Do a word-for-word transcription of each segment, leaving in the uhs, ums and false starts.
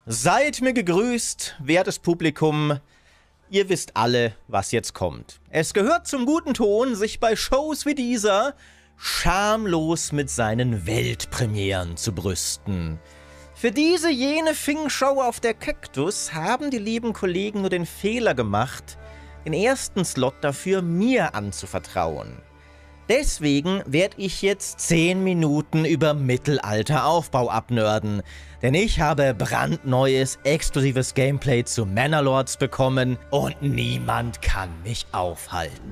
Seid mir gegrüßt, wertes Publikum. Ihr wisst alle, was jetzt kommt. Es gehört zum guten Ton, sich bei Shows wie dieser schamlos mit seinen Weltpremieren zu brüsten. Für diese jene Fing-Show auf der Cactus haben die lieben Kollegen nur den Fehler gemacht, den ersten Slot dafür mir anzuvertrauen. Deswegen werde ich jetzt zehn Minuten über Mittelalteraufbau abnörden, denn ich habe brandneues, exklusives Gameplay zu Manor-Lords bekommen und niemand kann mich aufhalten.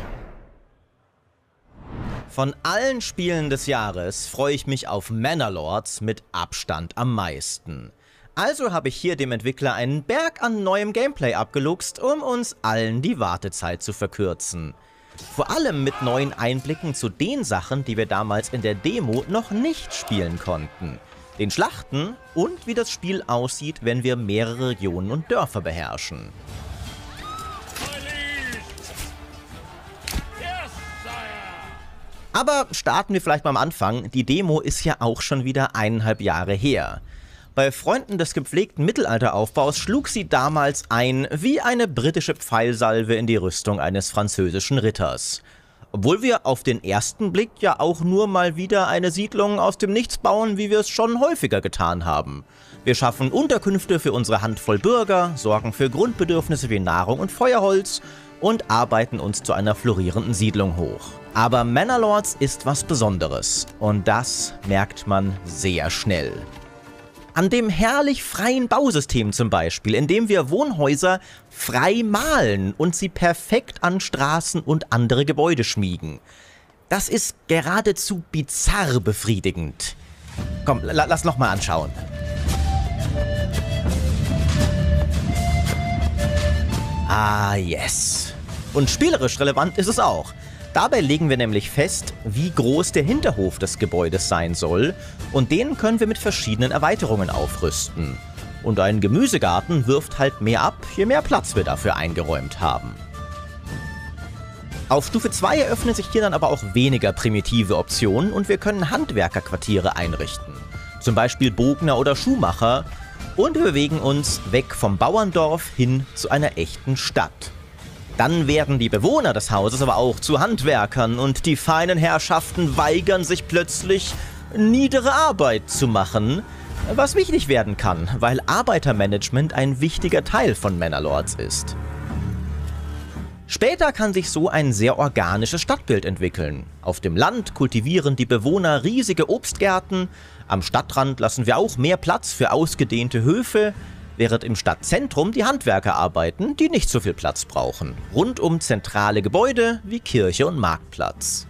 Von allen Spielen des Jahres freue ich mich auf Manor-Lords mit Abstand am meisten. Also habe ich hier dem Entwickler einen Berg an neuem Gameplay abgeluchst, um uns allen die Wartezeit zu verkürzen. Vor allem mit neuen Einblicken zu den Sachen, die wir damals in der Demo noch nicht spielen konnten. Den Schlachten und wie das Spiel aussieht, wenn wir mehrere Regionen und Dörfer beherrschen. Aber starten wir vielleicht mal am Anfang. Die Demo ist ja auch schon wieder eineinhalb Jahre her. Bei Freunden des gepflegten Mittelalteraufbaus schlug sie damals ein wie eine britische Pfeilsalve in die Rüstung eines französischen Ritters. Obwohl wir auf den ersten Blick ja auch nur mal wieder eine Siedlung aus dem Nichts bauen, wie wir es schon häufiger getan haben. Wir schaffen Unterkünfte für unsere Handvoll Bürger, sorgen für Grundbedürfnisse wie Nahrung und Feuerholz und arbeiten uns zu einer florierenden Siedlung hoch. Aber Manor-Lords ist was Besonderes und das merkt man sehr schnell. An dem herrlich freien Bausystem zum Beispiel, in dem wir Wohnhäuser frei malen und sie perfekt an Straßen und andere Gebäude schmiegen. Das ist geradezu bizarr befriedigend. Komm, la lass noch mal anschauen. Ah, yes. Und spielerisch relevant ist es auch. Dabei legen wir nämlich fest, wie groß der Hinterhof des Gebäudes sein soll und den können wir mit verschiedenen Erweiterungen aufrüsten. Und ein Gemüsegarten wirft halt mehr ab, je mehr Platz wir dafür eingeräumt haben. Auf Stufe zwei eröffnen sich hier dann aber auch weniger primitive Optionen und wir können Handwerkerquartiere einrichten. Zum Beispiel Bogner oder Schuhmacher und wir bewegen uns weg vom Bauerndorf hin zu einer echten Stadt. Dann werden die Bewohner des Hauses aber auch zu Handwerkern und die feinen Herrschaften weigern sich plötzlich, niedere Arbeit zu machen, was wichtig werden kann, weil Arbeitermanagement ein wichtiger Teil von Manor-Lords ist. Später kann sich so ein sehr organisches Stadtbild entwickeln. Auf dem Land kultivieren die Bewohner riesige Obstgärten, am Stadtrand lassen wir auch mehr Platz für ausgedehnte Höfe, während im Stadtzentrum die Handwerker arbeiten, die nicht so viel Platz brauchen. Rund um zentrale Gebäude wie Kirche und Marktplatz.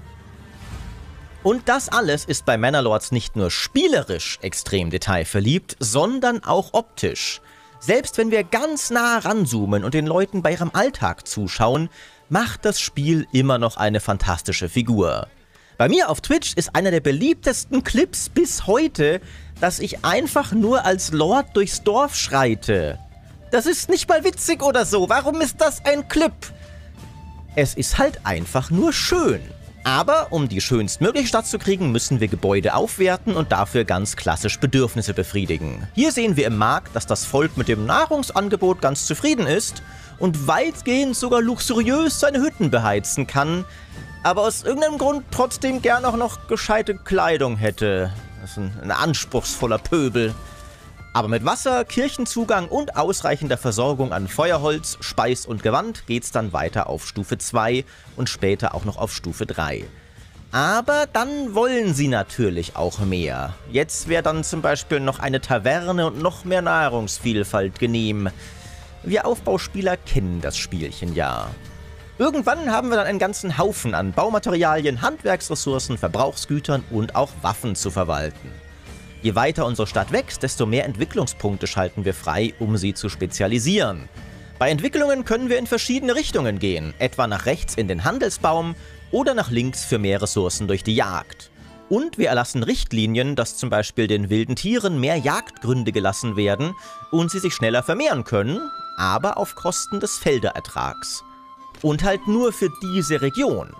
Und das alles ist bei Manor-Lords nicht nur spielerisch extrem detailverliebt, sondern auch optisch. Selbst wenn wir ganz nah ranzoomen und den Leuten bei ihrem Alltag zuschauen, macht das Spiel immer noch eine fantastische Figur. Bei mir auf Twitch ist einer der beliebtesten Clips bis heute, dass ich einfach nur als Lord durchs Dorf schreite. Das ist nicht mal witzig oder so. Warum ist das ein Clip? Es ist halt einfach nur schön. Aber um die schönstmögliche Stadt zu kriegen, müssen wir Gebäude aufwerten und dafür ganz klassisch Bedürfnisse befriedigen. Hier sehen wir im Markt, dass das Volk mit dem Nahrungsangebot ganz zufrieden ist und weitgehend sogar luxuriös seine Hütten beheizen kann, aber aus irgendeinem Grund trotzdem gern auch noch gescheite Kleidung hätte. Das ist ein, ein anspruchsvoller Pöbel. Aber mit Wasser, Kirchenzugang und ausreichender Versorgung an Feuerholz, Speis und Gewand geht's dann weiter auf Stufe zwei und später auch noch auf Stufe drei. Aber dann wollen sie natürlich auch mehr. Jetzt wäre dann zum Beispiel noch eine Taverne und noch mehr Nahrungsvielfalt genehm. Wir Aufbauspieler kennen das Spielchen ja. Irgendwann haben wir dann einen ganzen Haufen an Baumaterialien, Handwerksressourcen, Verbrauchsgütern und auch Waffen zu verwalten. Je weiter unsere Stadt wächst, desto mehr Entwicklungspunkte schalten wir frei, um sie zu spezialisieren. Bei Entwicklungen können wir in verschiedene Richtungen gehen, etwa nach rechts in den Handelsbaum oder nach links für mehr Ressourcen durch die Jagd. Und wir erlassen Richtlinien, dass zum Beispiel den wilden Tieren mehr Jagdgründe gelassen werden und sie sich schneller vermehren können, aber auf Kosten des Felderertrags. Und halt nur für diese Region.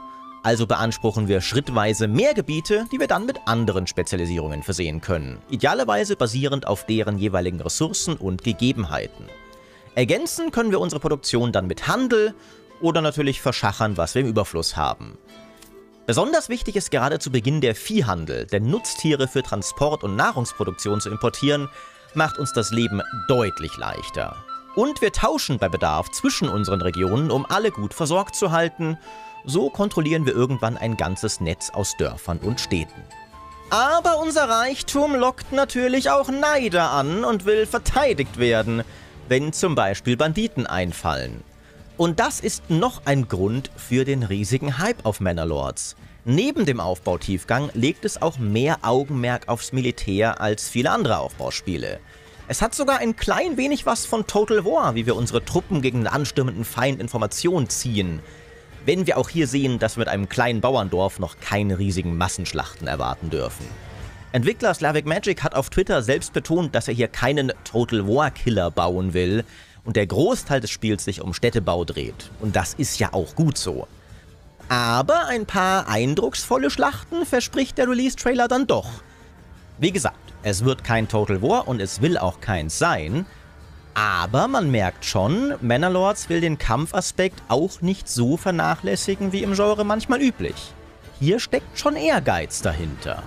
Also beanspruchen wir schrittweise mehr Gebiete, die wir dann mit anderen Spezialisierungen versehen können. Idealerweise basierend auf deren jeweiligen Ressourcen und Gegebenheiten. Ergänzen können wir unsere Produktion dann mit Handel oder natürlich verschachern, was wir im Überfluss haben. Besonders wichtig ist gerade zu Beginn der Viehhandel, denn Nutztiere für Transport und Nahrungsproduktion zu importieren, macht uns das Leben deutlich leichter. Und wir tauschen bei Bedarf zwischen unseren Regionen, um alle gut versorgt zu halten. So kontrollieren wir irgendwann ein ganzes Netz aus Dörfern und Städten. Aber unser Reichtum lockt natürlich auch Neider an und will verteidigt werden, wenn zum Beispiel Banditen einfallen. Und das ist noch ein Grund für den riesigen Hype auf Manor-Lords. Neben dem Aufbautiefgang legt es auch mehr Augenmerk aufs Militär als viele andere Aufbauspiele. Es hat sogar ein klein wenig was von Total War, wie wir unsere Truppen gegen den anstürmenden Feind in Formation ziehen. Wenn wir auch hier sehen, dass wir mit einem kleinen Bauerndorf noch keine riesigen Massenschlachten erwarten dürfen. Entwickler Slavic Magic hat auf Twitter selbst betont, dass er hier keinen Total War Killer bauen will und der Großteil des Spiels sich um Städtebau dreht. Und das ist ja auch gut so. Aber ein paar eindrucksvolle Schlachten verspricht der Release-Trailer dann doch. Wie gesagt, es wird kein Total War und es will auch keins sein. Aber man merkt schon, Manor-Lords will den Kampfaspekt auch nicht so vernachlässigen wie im Genre manchmal üblich. Hier steckt schon Ehrgeiz dahinter.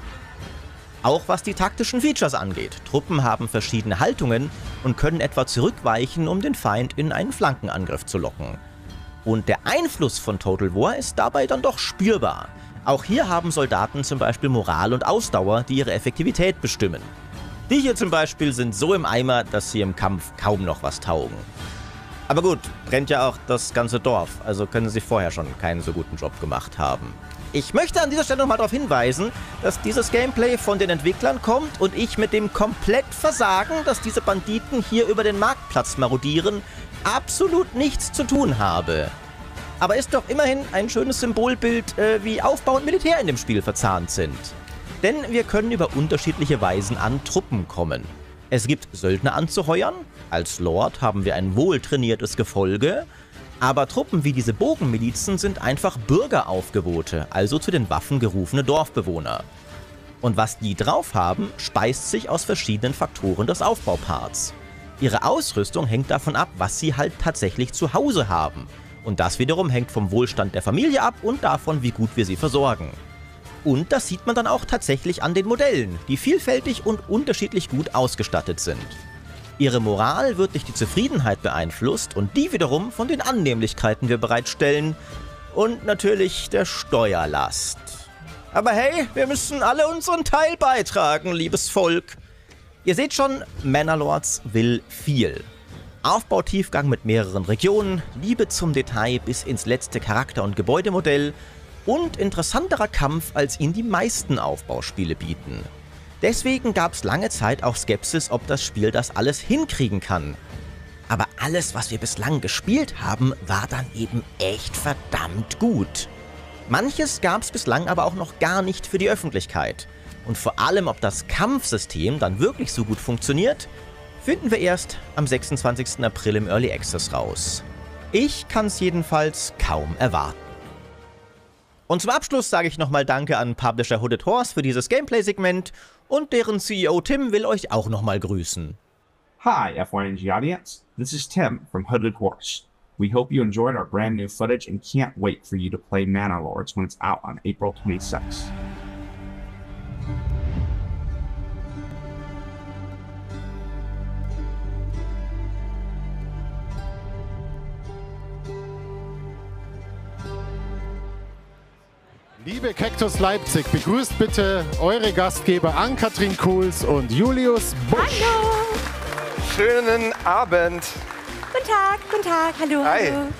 Auch was die taktischen Features angeht. Truppen haben verschiedene Haltungen und können etwa zurückweichen, um den Feind in einen Flankenangriff zu locken. Und der Einfluss von Total War ist dabei dann doch spürbar. Auch hier haben Soldaten zum Beispiel Moral und Ausdauer, die ihre Effektivität bestimmen. Die hier zum Beispiel sind so im Eimer, dass sie im Kampf kaum noch was taugen. Aber gut, brennt ja auch das ganze Dorf, also können sie vorher schon keinen so guten Job gemacht haben. Ich möchte an dieser Stelle nochmal darauf hinweisen, dass dieses Gameplay von den Entwicklern kommt und ich mit dem Komplettversagen, dass diese Banditen hier über den Marktplatz marodieren, absolut nichts zu tun habe. Aber ist doch immerhin ein schönes Symbolbild, äh, wie Aufbau und Militär in dem Spiel verzahnt sind. Denn wir können über unterschiedliche Weisen an Truppen kommen. Es gibt Söldner anzuheuern, als Lord haben wir ein wohltrainiertes Gefolge, aber Truppen wie diese Bogenmilizen sind einfach Bürgeraufgebote, also zu den Waffen gerufene Dorfbewohner. Und was die drauf haben, speist sich aus verschiedenen Faktoren des Aufbauparts. Ihre Ausrüstung hängt davon ab, was sie halt tatsächlich zu Hause haben. Und das wiederum hängt vom Wohlstand der Familie ab und davon, wie gut wir sie versorgen. Und das sieht man dann auch tatsächlich an den Modellen, die vielfältig und unterschiedlich gut ausgestattet sind. Ihre Moral wird durch die Zufriedenheit beeinflusst und die wiederum von den Annehmlichkeiten, die wir bereitstellen und natürlich der Steuerlast. Aber hey, wir müssen alle unseren Teil beitragen, liebes Volk. Ihr seht schon, Manor-Lords will viel. Aufbautiefgang mit mehreren Regionen, Liebe zum Detail bis ins letzte Charakter- und Gebäudemodell und interessanterer Kampf, als ihn die meisten Aufbauspiele bieten. Deswegen gab es lange Zeit auch Skepsis, ob das Spiel das alles hinkriegen kann. Aber alles, was wir bislang gespielt haben, war dann eben echt verdammt gut. Manches gab es bislang aber auch noch gar nicht für die Öffentlichkeit. Und vor allem, ob das Kampfsystem dann wirklich so gut funktioniert, finden wir erst am sechsundzwanzigsten April im Early Access raus. Ich kann es jedenfalls kaum erwarten. Und zum Abschluss sage ich nochmal Danke an Publisher Hooded Horse für dieses Gameplay-Segment und deren C E O Tim will euch auch nochmal grüßen. Hi F Y N G audience, this is Tim from Hooded Horse. We hope you enjoyed our brand new footage and can't wait for you to play Manor-Lords when it's out on April twenty-sixth. Liebe Cactus Leipzig, begrüßt bitte eure Gastgeber Ann-Kathrin Kuhls und Julius Busch. Hallo! Schönen Abend. Guten Tag, guten Tag, hallo, Hi. hallo.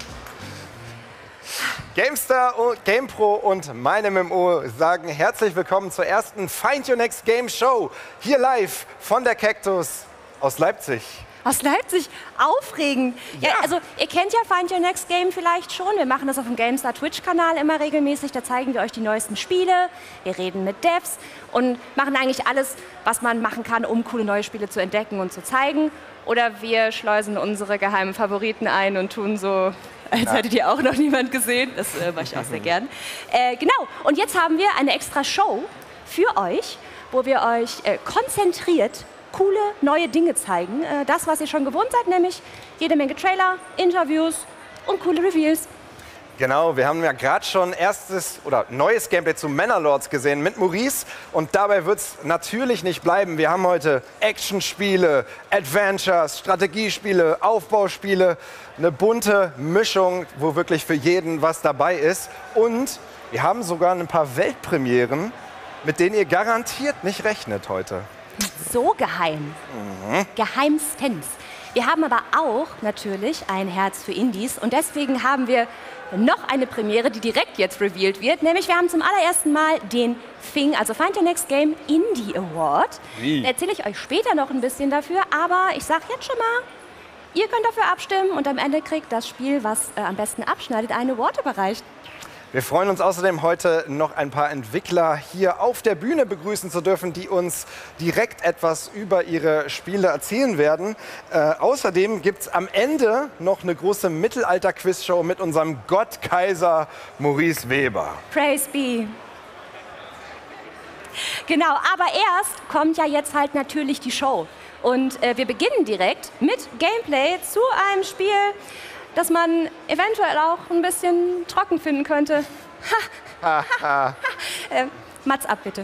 GameStar, und GamePro und mein M M O sagen herzlich willkommen zur ersten Find Your Next Game Show. Hier live von der Cactus aus Leipzig. Aus Leipzig, aufregend. Ja. Ja, also ihr kennt ja Find Your Next Game vielleicht schon. Wir machen das auf dem GameStar Twitch-Kanal immer regelmäßig. Da zeigen wir euch die neuesten Spiele, wir reden mit Devs und machen eigentlich alles, was man machen kann, um coole neue Spiele zu entdecken und zu zeigen. Oder wir schleusen unsere geheimen Favoriten ein und tun so, als Ja. hättet ihr auch noch niemand gesehen. Das äh, mache ich auch sehr gern. Äh, genau, und jetzt haben wir eine extra Show für euch, wo wir euch äh, konzentriert coole neue Dinge zeigen. Äh, das, was ihr schon gewohnt seid, nämlich jede Menge Trailer, Interviews und coole Reveals. Genau, wir haben ja gerade schon erstes oder neues Gameplay zu Manor-Lords gesehen mit Maurice. Und dabei wird es natürlich nicht bleiben. Wir haben heute Actionspiele, Adventures, Strategiespiele, Aufbauspiele. Eine bunte Mischung, wo wirklich für jeden was dabei ist. Und wir haben sogar ein paar Weltpremieren, mit denen ihr garantiert nicht rechnet heute. So geheim. Mhm. Geheimstens. Wir haben aber auch natürlich ein Herz für Indies und deswegen haben wir noch eine Premiere, die direkt jetzt revealed wird. Nämlich wir haben zum allerersten Mal den F I N G, also Find Your Next Game Indie Award. Wie? Da erzähle ich euch später noch ein bisschen dafür, aber ich sage jetzt schon mal, ihr könnt dafür abstimmen und am Ende kriegt das Spiel, was äh, am besten abschneidet, einen Award überreicht. Wir freuen uns außerdem heute noch ein paar Entwickler hier auf der Bühne begrüßen zu dürfen, die uns direkt etwas über ihre Spiele erzählen werden. Äh, außerdem gibt es am Ende noch eine große Mittelalter-Quizshow mit unserem Gottkaiser Maurice Weber. Praise be. Genau, aber erst kommt ja jetzt halt natürlich die Show. Und äh, wir beginnen direkt mit Gameplay zu einem Spiel, das man eventuell auch ein bisschen trocken finden könnte. Ha. ha. äh, Mats ab, bitte.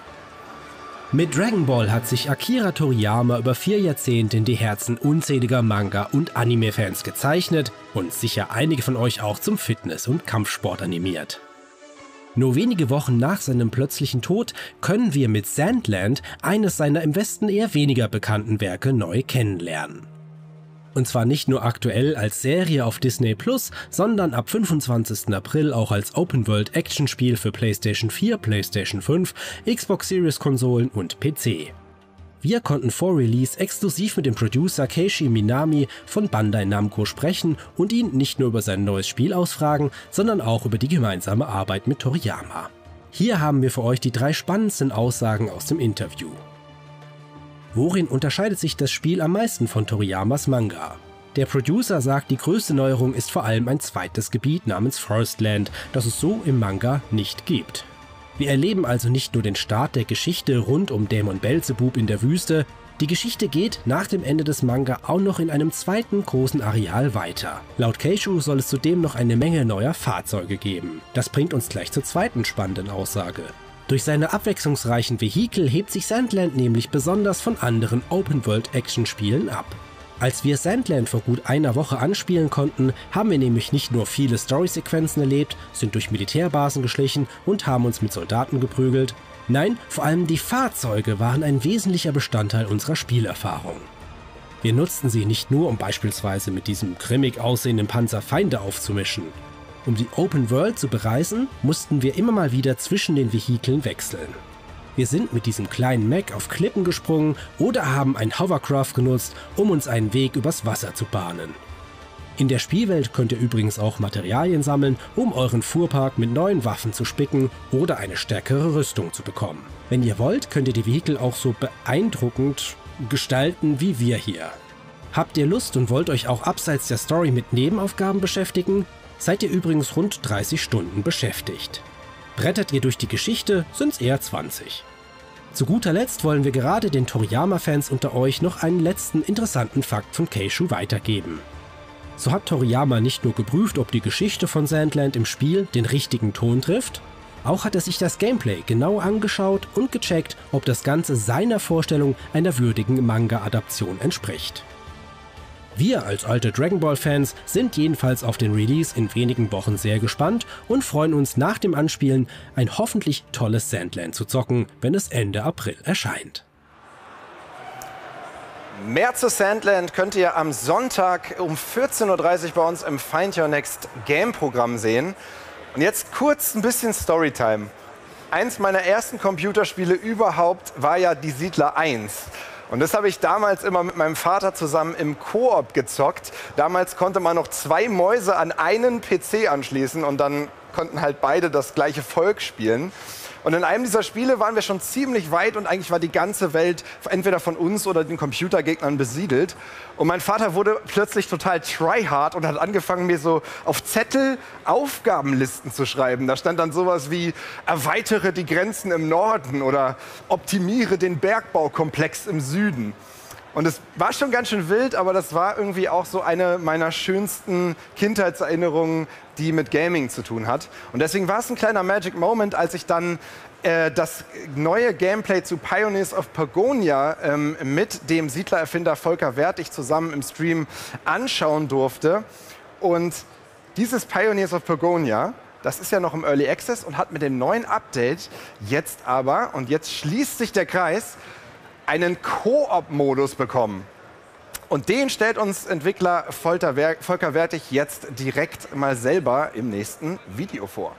Mit Dragon Ball hat sich Akira Toriyama über vier Jahrzehnte in die Herzen unzähliger Manga- und Anime-Fans gezeichnet und sicher einige von euch auch zum Fitness- und Kampfsport animiert. Nur wenige Wochen nach seinem plötzlichen Tod können wir mit Sandland eines seiner im Westen eher weniger bekannten Werke neu kennenlernen. Und zwar nicht nur aktuell als Serie auf Disney Plus, sondern ab fünfundzwanzigsten April auch als Open-World-Action-Spiel für PlayStation vier, PlayStation fünf, Xbox Series-Konsolen und P C. Wir konnten vor Release exklusiv mit dem Producer Keiichi Minami von Bandai Namco sprechen und ihn nicht nur über sein neues Spiel ausfragen, sondern auch über die gemeinsame Arbeit mit Toriyama. Hier haben wir für euch die drei spannendsten Aussagen aus dem Interview. Worin unterscheidet sich das Spiel am meisten von Toriyamas Manga? Der Producer sagt, die größte Neuerung ist vor allem ein zweites Gebiet namens Forestland, das es so im Manga nicht gibt. Wir erleben also nicht nur den Start der Geschichte rund um Dämon Belzebub in der Wüste, die Geschichte geht nach dem Ende des Manga auch noch in einem zweiten großen Areal weiter. Laut Keiichi soll es zudem noch eine Menge neuer Fahrzeuge geben. Das bringt uns gleich zur zweiten spannenden Aussage. Durch seine abwechslungsreichen Vehikel hebt sich Sandland nämlich besonders von anderen Open-World-Action-Spielen ab. Als wir Sandland vor gut einer Woche anspielen konnten, haben wir nämlich nicht nur viele Story-Sequenzen erlebt, sind durch Militärbasen geschlichen und haben uns mit Soldaten geprügelt. Nein, vor allem die Fahrzeuge waren ein wesentlicher Bestandteil unserer Spielerfahrung. Wir nutzten sie nicht nur, um beispielsweise mit diesem grimmig aussehenden Panzer Feinde aufzumischen. Um die Open World zu bereisen, mussten wir immer mal wieder zwischen den Vehikeln wechseln. Wir sind mit diesem kleinen Mech auf Klippen gesprungen oder haben ein Hovercraft genutzt, um uns einen Weg übers Wasser zu bahnen. In der Spielwelt könnt ihr übrigens auch Materialien sammeln, um euren Fuhrpark mit neuen Waffen zu spicken oder eine stärkere Rüstung zu bekommen. Wenn ihr wollt, könnt ihr die Vehikel auch so beeindruckend gestalten wie wir hier. Habt ihr Lust und wollt euch auch abseits der Story mit Nebenaufgaben beschäftigen? Seid ihr übrigens rund dreißig Stunden beschäftigt. Brettert ihr durch die Geschichte, sind es eher zwanzig. Zu guter Letzt wollen wir gerade den Toriyama-Fans unter euch noch einen letzten interessanten Fakt von Keiichi weitergeben. So hat Toriyama nicht nur geprüft, ob die Geschichte von Sandland im Spiel den richtigen Ton trifft, auch hat er sich das Gameplay genau angeschaut und gecheckt, ob das Ganze seiner Vorstellung einer würdigen Manga-Adaption entspricht. Wir als alte Dragon Ball-Fans sind jedenfalls auf den Release in wenigen Wochen sehr gespannt und freuen uns nach dem Anspielen ein hoffentlich tolles Sandland zu zocken, wenn es Ende April erscheint. Mehr zu Sandland könnt ihr am Sonntag um vierzehn Uhr dreißig bei uns im Find Your Next Game Programm sehen. Und jetzt kurz ein bisschen Storytime. Eins meiner ersten Computerspiele überhaupt war ja Die Siedler eins. Und das habe ich damals immer mit meinem Vater zusammen im Koop gezockt. Damals konnte man noch zwei Mäuse an einen P C anschließen und dann konnten halt beide das gleiche Volk spielen. Und in einem dieser Spiele waren wir schon ziemlich weit und eigentlich war die ganze Welt entweder von uns oder den Computergegnern besiedelt. Und mein Vater wurde plötzlich total tryhard und hat angefangen, mir so auf Zettel Aufgabenlisten zu schreiben. Da stand dann sowas wie, erweitere die Grenzen im Norden oder optimiere den Bergbaukomplex im Süden. Und es war schon ganz schön wild, aber das war irgendwie auch so eine meiner schönsten Kindheitserinnerungen, die mit Gaming zu tun hat. Und deswegen war es ein kleiner Magic Moment, als ich dann äh, das neue Gameplay zu Pioneers of Pagonia ähm, mit dem Siedler-Erfinder Volker Wertig zusammen im Stream anschauen durfte. Und dieses Pioneers of Pagonia, das ist ja noch im Early Access und hat mit dem neuen Update jetzt aber, und jetzt schließt sich der Kreis, einen Koop-Modus bekommen. Und den stellt uns Entwickler Volker Wertig jetzt direkt mal selber im nächsten Video vor.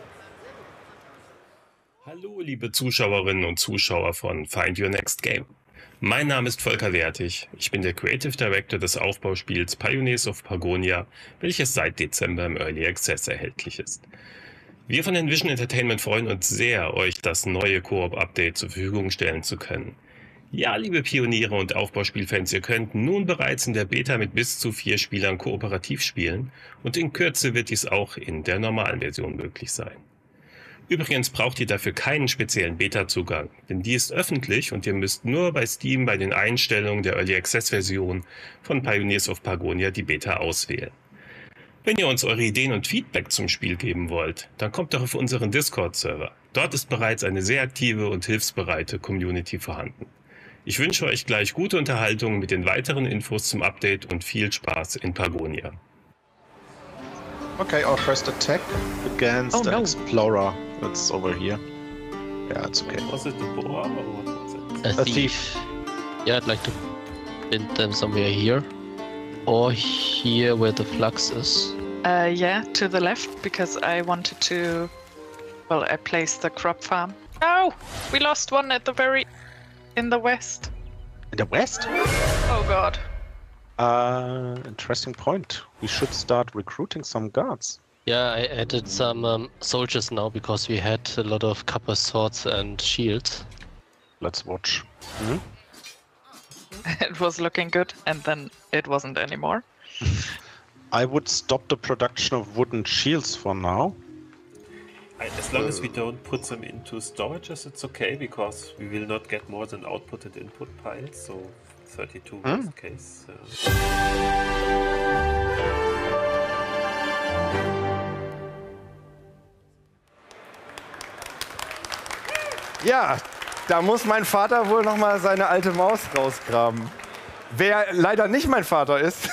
Hallo liebe Zuschauerinnen und Zuschauer von Find Your Next Game. Mein Name ist Volker Wertig. Ich bin der Creative Director des Aufbauspiels Pioneers of Pagonia, welches seit Dezember im Early Access erhältlich ist. Wir von Envision Entertainment freuen uns sehr, euch das neue Koop-Update zur Verfügung stellen zu können. Ja, liebe Pioniere und Aufbauspielfans, ihr könnt nun bereits in der Beta mit bis zu vier Spielern kooperativ spielen und in Kürze wird dies auch in der normalen Version möglich sein. Übrigens braucht ihr dafür keinen speziellen Beta-Zugang, denn die ist öffentlich und ihr müsst nur bei Steam bei den Einstellungen der Early Access-Version von Pioneers of Pagonia die Beta auswählen. Wenn ihr uns eure Ideen und Feedback zum Spiel geben wollt, dann kommt doch auf unseren Discord-Server. Dort ist bereits eine sehr aktive und hilfsbereite Community vorhanden. Ich wünsche euch gleich gute Unterhaltung mit den weiteren Infos zum Update und viel Spaß in Pagonia. Okay, our first attack against Oh, no. an explorer. That's over here. Yeah, it's okay. Was ist der Boar oder was? A, A thief. thief. Yeah, I'd like to pin them somewhere here. Or here where the flux is. Uh, yeah, to the left, because I wanted to... Well, I placed the crop farm. Oh! We lost one at the very... in the west. In the west? Oh god. Uh, interesting point. We should start recruiting some guards. Yeah, I added some um, soldiers now because we had a lot of copper swords and shields. Let's watch. Mhm. It was looking good, and then it wasn't anymore. I would stop the production of wooden shields for now. As long as we don't put them into storages, it's okay, because we will not get more than output and input piles, so thirty-two Hmm. worst case. Uh... Ja, da muss mein Vater wohl noch mal seine alte Maus rausgraben. Wer leider nicht mein Vater ist,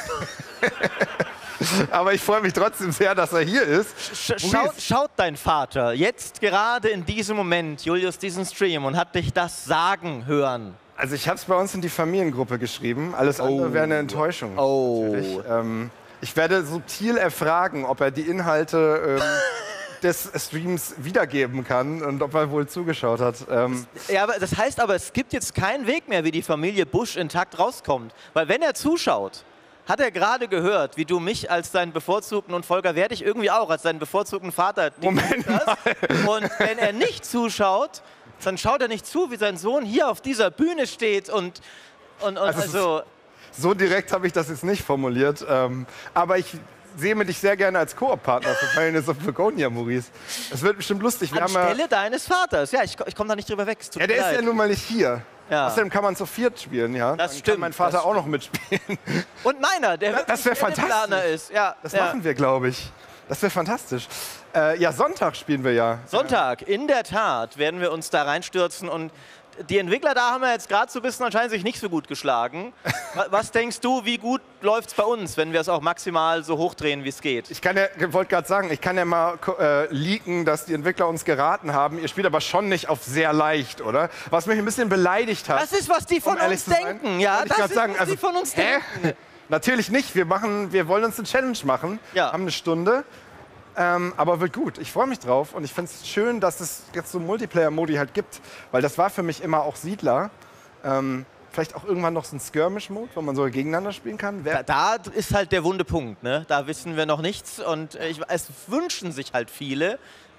aber ich freue mich trotzdem sehr, dass er hier ist. Sch schaut, schaut dein Vater jetzt gerade in diesem Moment, Julius, diesen Stream und hat dich das sagen hören? Also ich habe es bei uns in die Familiengruppe geschrieben. Alles andere Oh. wäre eine Enttäuschung. Oh. Natürlich. Ähm, ich werde subtil erfragen, ob er die Inhalte ähm, des Streams wiedergeben kann und ob er wohl zugeschaut hat. Ähm, Ja, aber das heißt aber, es gibt jetzt keinen Weg mehr, wie die Familie Busch intakt rauskommt. Weil wenn er zuschaut, hat er gerade gehört, wie du mich als deinen bevorzugten und Volker Wertig irgendwie auch als deinen bevorzugten Vater Moment hast. Und wenn er nicht zuschaut, dann schaut er nicht zu, wie sein Sohn hier auf dieser Bühne steht und, und, und Also es also... so direkt habe ich das jetzt nicht formuliert. Ähm, aber ich sehe mich dich sehr gerne als Koop-Partner für Pioneers of Pagonia, Maurice. Es wird bestimmt lustig. Wir haben ja, Anstelle deines Vaters. Ja, ich, ich komme da nicht drüber weg. Es tut ja, der mir ist ja leid. nun mal nicht hier. Ja. Außerdem kann man zu viert spielen, ja. Das Dann stimmt, kann mein Vater das auch noch mitspielen. Und meiner, der Das- das wär wirklich der fantastisch. Planer ist. Ja, Das ja. machen wir, glaube ich. Das wäre fantastisch. Äh, ja, Sonntag spielen wir ja. Sonntag, in der Tat, werden wir uns da reinstürzen und die Entwickler da haben wir jetzt gerade so ein bisschen anscheinend sich nicht so gut geschlagen. Wa- Was denkst du, wie gut läuft es bei uns, wenn wir es auch maximal so hochdrehen, wie es geht? Ich kann ja, wollte gerade sagen, ich kann ja mal äh, leaken, dass die Entwickler uns geraten haben. Ihr spielt aber schon nicht auf sehr leicht, oder? Was mich ein bisschen beleidigt hat. Das ist, was die von um ehrlich uns zu sein, denken, ja. wollte ich Das grad ist, sagen, was also, die von uns hä? denken. Natürlich nicht. Wir, machen, wir wollen uns eine Challenge machen. Ja. Haben eine Stunde. Ähm, aber wird gut. Ich freue mich drauf. Und ich finde es schön, dass es jetzt so Multiplayer-Modi halt gibt. Weil das war für mich immer auch Siedler. Ähm, vielleicht auch irgendwann noch so ein Skirmish-Mode, wo man so gegeneinander spielen kann. Wer Da, da ist halt der wunde Punkt, ne? Da wissen wir noch nichts und äh, ich, es wünschen sich halt viele,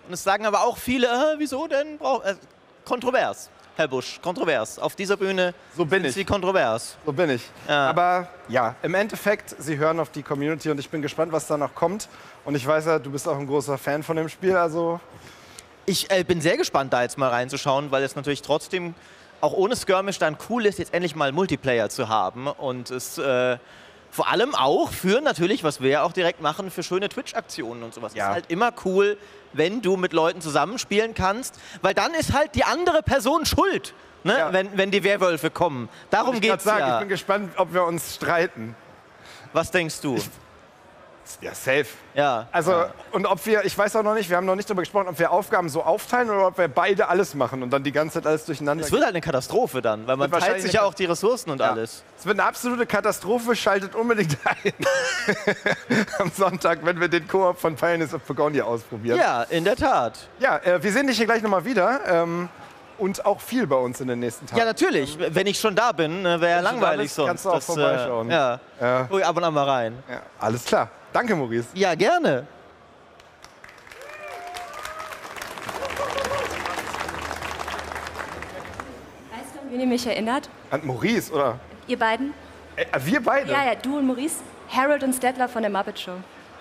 Und es sagen aber auch viele, äh, wieso denn? Brauch äh, kontrovers, Herr Busch, kontrovers. Auf dieser Bühne so bin ich. Sie kontrovers. So bin ich. Ja. Aber ja, im Endeffekt, Sie hören auf die Community und ich bin gespannt, was da noch kommt. Und ich weiß ja, du bist auch ein großer Fan von dem Spiel, also... Ich äh, bin sehr gespannt, da jetzt mal reinzuschauen, weil es natürlich trotzdem auch ohne Skirmish dann cool ist, jetzt endlich mal Multiplayer zu haben. Und es äh, vor allem auch für natürlich, was wir ja auch direkt machen, für schöne Twitch-Aktionen und sowas. Ja. Ist halt immer cool, wenn du mit Leuten zusammenspielen kannst, weil dann ist halt die andere Person schuld, ne? Ja. wenn, wenn die Werwölfe kommen. Darum geht es ja. Ich bin gespannt, ob wir uns streiten. Was denkst du? Ich Ja, safe. Ja. Also, ja. und ob wir, ich weiß auch noch nicht, wir haben noch nicht darüber gesprochen, ob wir Aufgaben so aufteilen oder ob wir beide alles machen und dann die ganze Zeit alles durcheinander. Es wird halt eine Katastrophe dann, weil man teilt sich ja auch die Ressourcen und ja. alles. Es wird eine absolute Katastrophe, schaltet unbedingt ein. Am Sonntag, wenn wir den Koop von Pioneers of Pagonia ausprobieren. Ja, in der Tat. Ja, äh, wir sehen dich hier gleich nochmal wieder. Ähm, Und auch viel bei uns in den nächsten Tagen. Ja, natürlich. Ähm, Wenn ich schon da bin, wäre ja langweilig bist, sonst. Kannst du auch das, vorbeischauen. Äh, ja, ja. Guck ab und an mal rein. Ja. Alles klar. Danke, Maurice. Ja, gerne. Weißt du, an wen ihr mich erinnert? An Maurice, oder? Ihr beiden? Äh, wir beide? Ja, ja, du und Maurice. Harold und Stedler von der Muppet Show.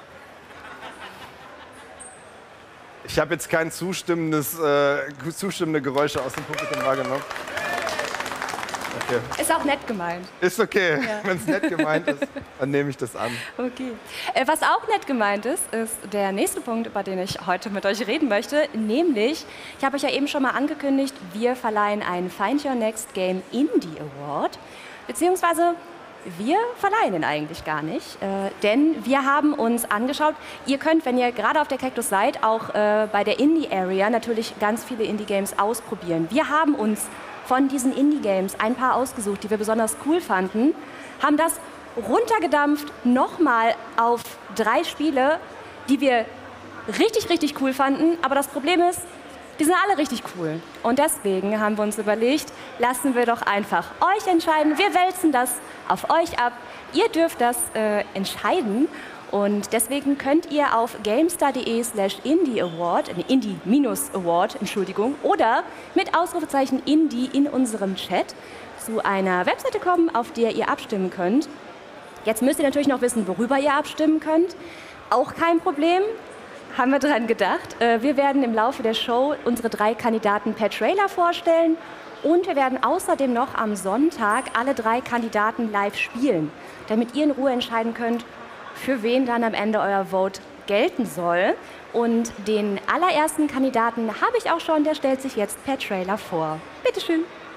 Ich habe jetzt kein zustimmendes, äh, zustimmende Geräusche aus dem Publikum wahrgenommen. Okay. Ist auch nett gemeint. Ist okay. Ja. Wenn es nett gemeint ist, dann nehme ich das an. Okay. Äh, was auch nett gemeint ist, ist der nächste Punkt, über den ich heute mit euch reden möchte. Nämlich, ich habe euch ja eben schon mal angekündigt, wir verleihen einen Find Your Next Game Indie Award. Beziehungsweise, wir verleihen ihn eigentlich gar nicht, äh, denn wir haben uns angeschaut, ihr könnt, wenn ihr gerade auf der Cactus seid, auch äh, bei der Indie Area natürlich ganz viele Indie-Games ausprobieren. Wir haben uns von diesen Indie-Games ein paar ausgesucht, die wir besonders cool fanden, haben das runtergedampft nochmal auf drei Spiele, die wir richtig, richtig cool fanden, aber das Problem ist, die sind alle richtig cool. Und deswegen haben wir uns überlegt, lassen wir doch einfach euch entscheiden. Wir wälzen das auf euch ab. Ihr dürft das äh, entscheiden. Und deswegen könnt ihr auf gamestar.de slash Indie Award, Indie-Award, Entschuldigung, oder mit Ausrufezeichen Indie in unserem Chat zu einer Webseite kommen, auf der ihr abstimmen könnt. Jetzt müsst ihr natürlich noch wissen, worüber ihr abstimmen könnt. Auch kein Problem. Haben wir dran gedacht. Wir werden im Laufe der Show unsere drei Kandidaten per Trailer vorstellen und wir werden außerdem noch am Sonntag alle drei Kandidaten live spielen, damit ihr in Ruhe entscheiden könnt, für wen dann am Ende euer Vote gelten soll. Und den allerersten Kandidaten habe ich auch schon, der stellt sich jetzt per Trailer vor. Bitteschön.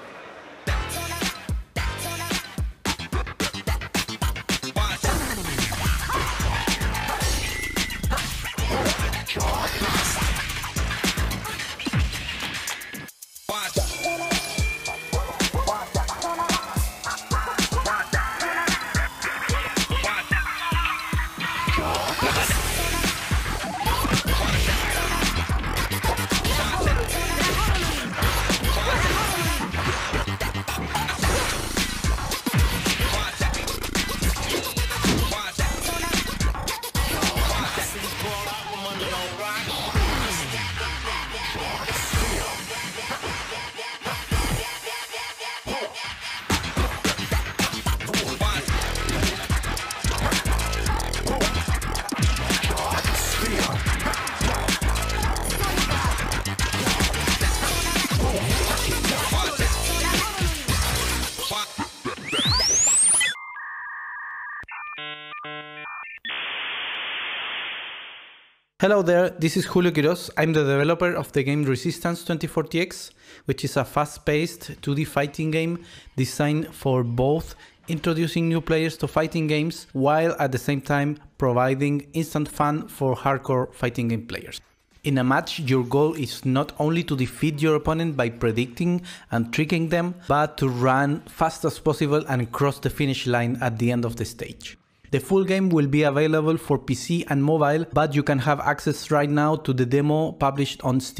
Hello there, this is Julio Quiroz. I'm the developer of the game Resistance twenty forty X, which is a fast-paced two D fighting game designed for both introducing new players to fighting games while at the same time providing instant fun for hardcore fighting game players. In a match, your goal is not only to defeat your opponent by predicting and tricking them, but to run fast as possible and cross the finish line at the end of the stage. The full game will be available for P C and mobile, but you can have access right now to the demo published on Steam.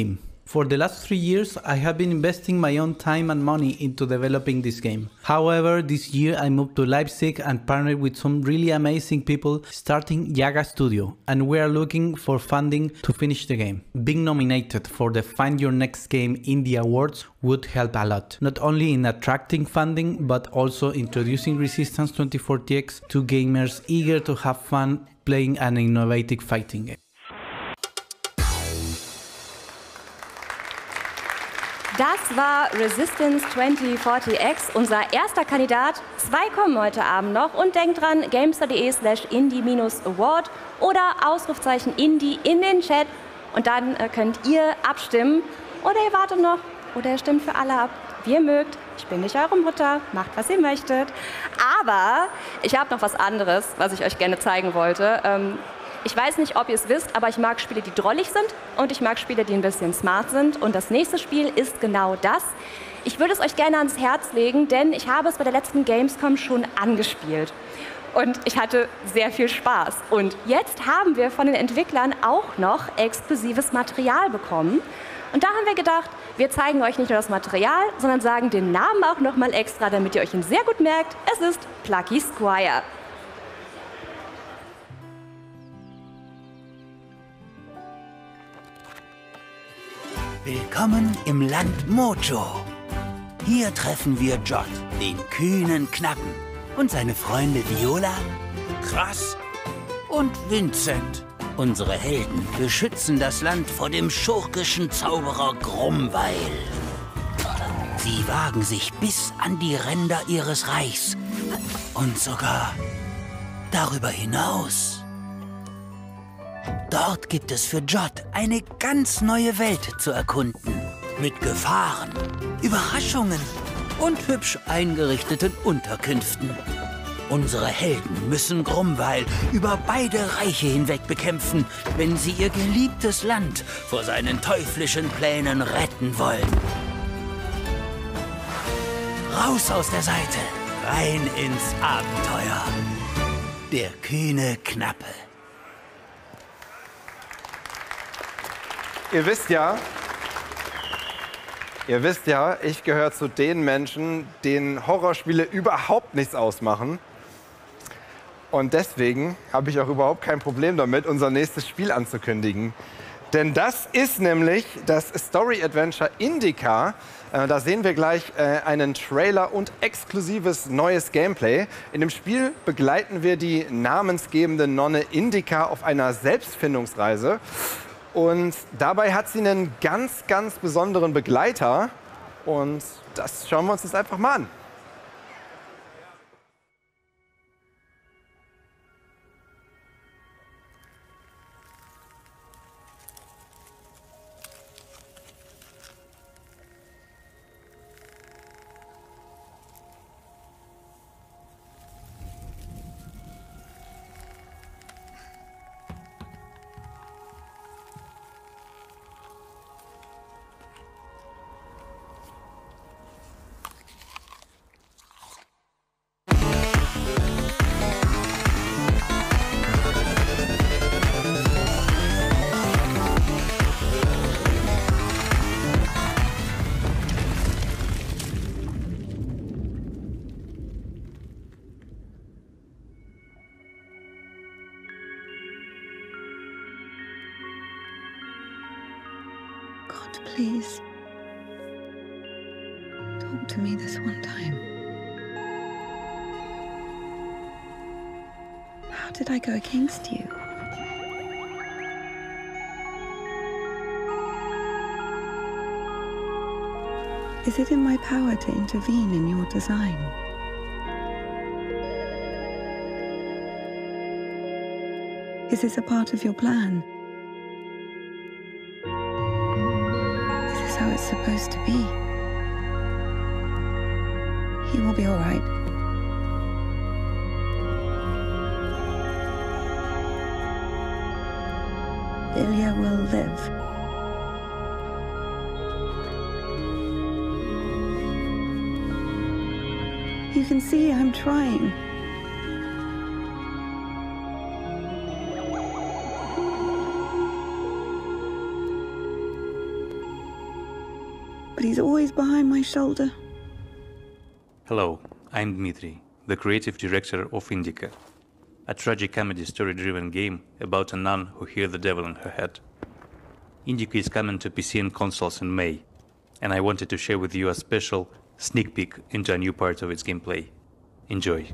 For the last three years, I have been investing my own time and money into developing this game. However, this year I moved to Leipzig and partnered with some really amazing people starting Yaga Studio, and we are looking for funding to finish the game. Being nominated for the Find Your Next Game Indie Awards would help a lot, not only in attracting funding, but also introducing Resistance twenty forty X to gamers eager to have fun playing an innovative fighting game. Das war Resistance zwanzig vierzig X, unser erster Kandidat. Zwei kommen heute Abend noch und denkt dran, gamestar.de slash indie-award oder Ausrufzeichen Indie in den Chat und dann äh, könnt ihr abstimmen. Oder ihr wartet noch oder ihr stimmt für alle ab, wie ihr mögt. Ich bin nicht eure Mutter, macht was ihr möchtet. Aber ich habe noch was anderes, was ich euch gerne zeigen wollte. Ähm, Ich weiß nicht, ob ihr es wisst, aber ich mag Spiele, die drollig sind und ich mag Spiele, die ein bisschen smart sind. Und das nächste Spiel ist genau das. Ich würde es euch gerne ans Herz legen, denn ich habe es bei der letzten Gamescom schon angespielt. Und ich hatte sehr viel Spaß. Und jetzt haben wir von den Entwicklern auch noch exklusives Material bekommen. Und da haben wir gedacht, wir zeigen euch nicht nur das Material, sondern sagen den Namen auch noch mal extra, damit ihr euch ihn sehr gut merkt. Es ist Plucky Squire. Willkommen im Land Mojo. Hier treffen wir Jot, den kühnen Knappen, und seine Freunde Viola, Krass und Vincent. Unsere Helden beschützen das Land vor dem schurkischen Zauberer Grumweil. Sie wagen sich bis an die Ränder ihres Reichs und sogar darüber hinaus. Dort gibt es für Jot eine ganz neue Welt zu erkunden. Mit Gefahren, Überraschungen und hübsch eingerichteten Unterkünften. Unsere Helden müssen Grumweil über beide Reiche hinweg bekämpfen, wenn sie ihr geliebtes Land vor seinen teuflischen Plänen retten wollen. Raus aus der Seite, rein ins Abenteuer. Der kühne Knappe. Ihr wisst ja, ihr wisst ja, ich gehöre zu den Menschen, denen Horrorspiele überhaupt nichts ausmachen. Und deswegen habe ich auch überhaupt kein Problem damit, unser nächstes Spiel anzukündigen. Denn das ist nämlich das Story Adventure Indica. Äh, da sehen wir gleich äh, einen Trailer und exklusives neues Gameplay. In dem Spiel begleiten wir die namensgebende Nonne Indica auf einer Selbstfindungsreise. Und dabei hat sie einen ganz, ganz besonderen Begleiter. Und das schauen wir uns jetzt einfach mal an. Please, talk to me this one time. How did I go against you? Is it in my power to intervene in your design? Is this a part of your plan? How it's supposed to be. He will be all right. Ilya will live. You can see I'm trying. but he's always behind my shoulder. Hello, I'm Dmitry, the creative director of Indica, a tragic-comedy story-driven game about a nun who hears the devil in her head. Indica is coming to P C and consoles in May, and I wanted to share with you a special sneak peek into a new part of its gameplay. Enjoy.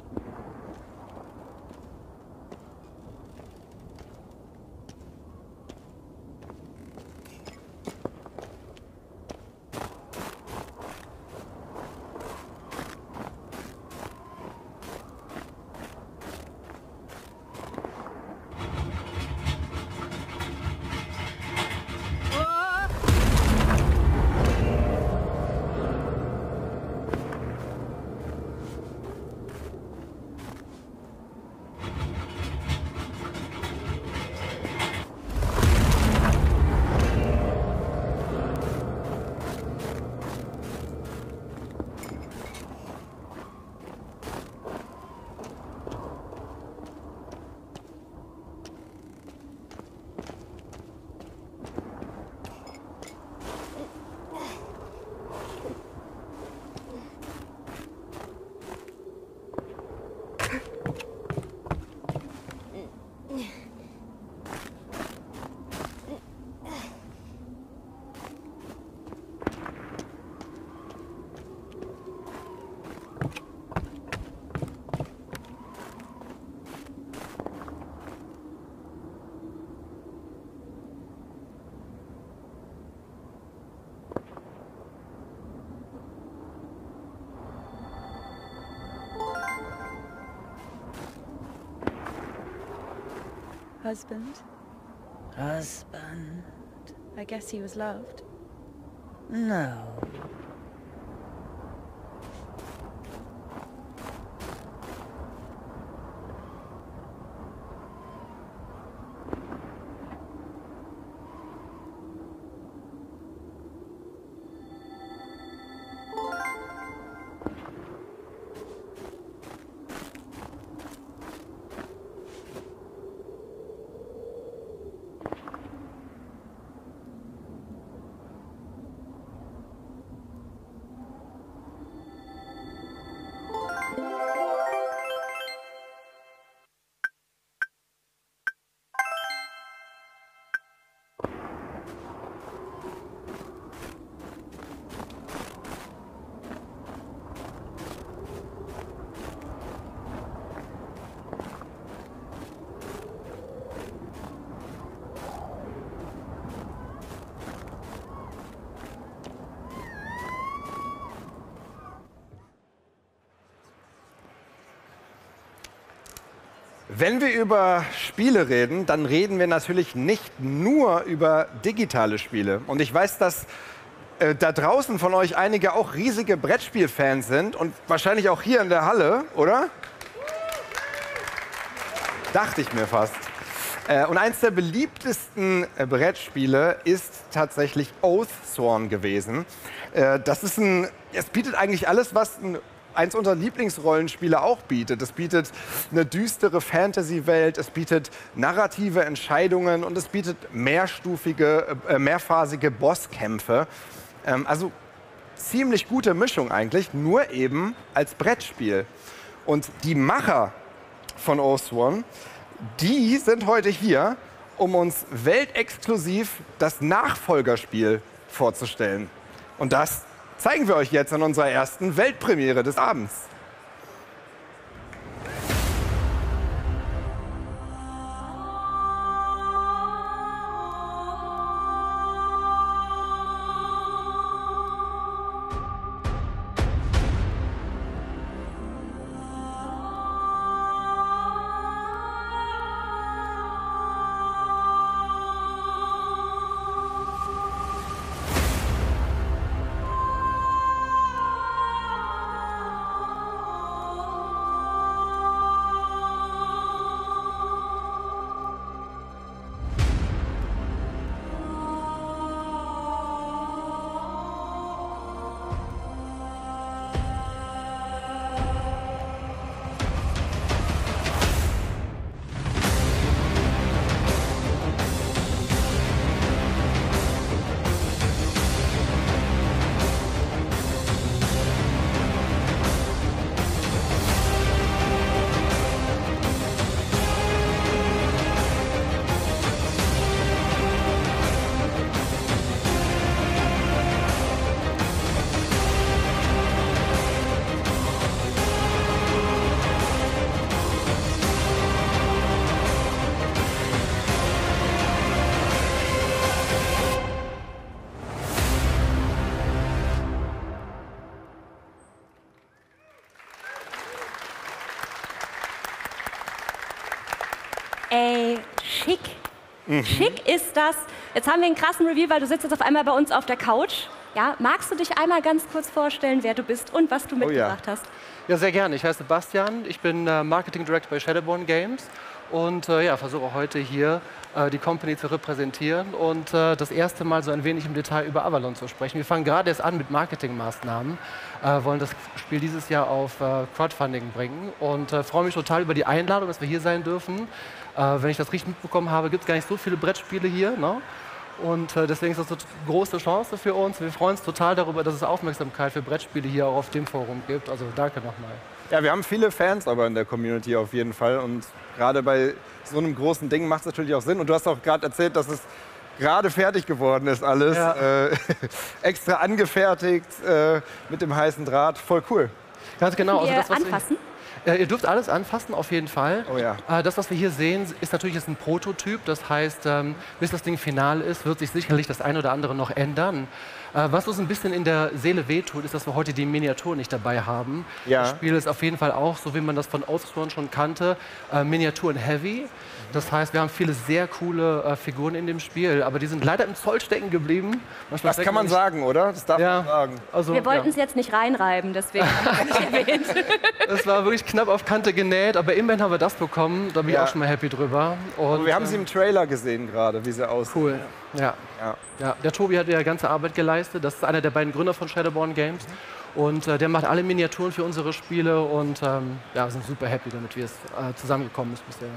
Husband? Husband? I guess he was loved. No. Wenn wir über Spiele reden, dann reden wir natürlich nicht nur über digitale Spiele. Und ich weiß, dass äh, da draußen von euch einige auch riesige Brettspielfans sind und wahrscheinlich auch hier in der Halle, oder? Dachte ich mir fast. Äh, und eins der beliebtesten äh, Brettspiele ist tatsächlich Oathsworn gewesen. Äh, das ist ein, es bietet eigentlich alles, was ein eins unserer Lieblingsrollenspiele auch bietet. Es bietet eine düstere Fantasy-Welt, es bietet narrative Entscheidungen und es bietet mehrstufige, äh, mehrphasige Bosskämpfe. Ähm, also ziemlich gute Mischung eigentlich, nur eben als Brettspiel. Und die Macher von Oathsworn, die sind heute hier, um uns weltexklusiv das Nachfolgerspiel vorzustellen. Und das zeigen wir euch jetzt an unserer ersten Weltpremiere des Abends. Ey, schick. Mhm. Schick ist das. Jetzt haben wir einen krassen Reveal, weil du sitzt jetzt auf einmal bei uns auf der Couch. Ja, magst du dich einmal ganz kurz vorstellen, wer du bist und was du mitgebracht hast? Ja, sehr gerne. Ich heiße Sebastian, ich bin äh, Marketing Director bei Shadowborn Games und äh, ja, versuche heute hier äh, die Company zu repräsentieren und äh, das erste Mal so ein wenig im Detail über Avalon zu sprechen. Wir fangen gerade erst an mit Marketingmaßnahmen, äh, wollen das Spiel dieses Jahr auf äh, Crowdfunding bringen und äh, freue mich total über die Einladung, dass wir hier sein dürfen. Äh, wenn ich das richtig mitbekommen habe, gibt es gar nicht so viele Brettspiele hier, ne? Und äh, deswegen ist das eine große Chance für uns. Wir freuen uns total darüber, dass es Aufmerksamkeit für Brettspiele hier auch auf dem Forum gibt. Also danke nochmal. Ja, wir haben viele Fans aber in der Community auf jeden Fall. Und gerade bei so einem großen Ding macht es natürlich auch Sinn. Und du hast auch gerade erzählt, dass es gerade fertig geworden ist alles. Ja. Äh, extra angefertigt äh, mit dem heißen Draht. Voll cool. Ganz genau. Also das, was anfassen? Äh, ihr dürft alles anfassen, auf jeden Fall. Oh ja. Äh, das, was wir hier sehen, ist natürlich jetzt ein Prototyp. Das heißt, ähm, bis das Ding final ist, wird sich sicherlich das eine oder andere noch ändern. Äh, was uns ein bisschen in der Seele wehtut, ist, dass wir heute die Miniatur nicht dabei haben. Ja. Das Spiel ist auf jeden Fall auch, so wie man das von Oathsworn schon kannte, äh, Miniaturen-heavy. Das heißt, wir haben viele sehr coole äh, Figuren in dem Spiel, aber die sind leider im Zoll stecken geblieben. Manchmal das kann man sagen, oder? Das darf ja. man sagen. Also, wir wollten es ja. jetzt nicht reinreiben, deswegen haben wir es nicht erwähnt. Es war wirklich knapp auf Kante genäht, aber immerhin haben wir das bekommen. Da bin ich Ja. auch schon mal happy drüber. Und, Aber wir haben sie ähm, im Trailer gesehen gerade, wie sie aussieht. Cool. Ja. Ja. Ja. Der Tobi hat ja ganze Arbeit geleistet. Das ist einer der beiden Gründer von Shadowborn Games. Und äh, der macht alle Miniaturen für unsere Spiele. Und ähm, ja, wir sind super happy, damit wir es äh, zusammengekommen ist bisher.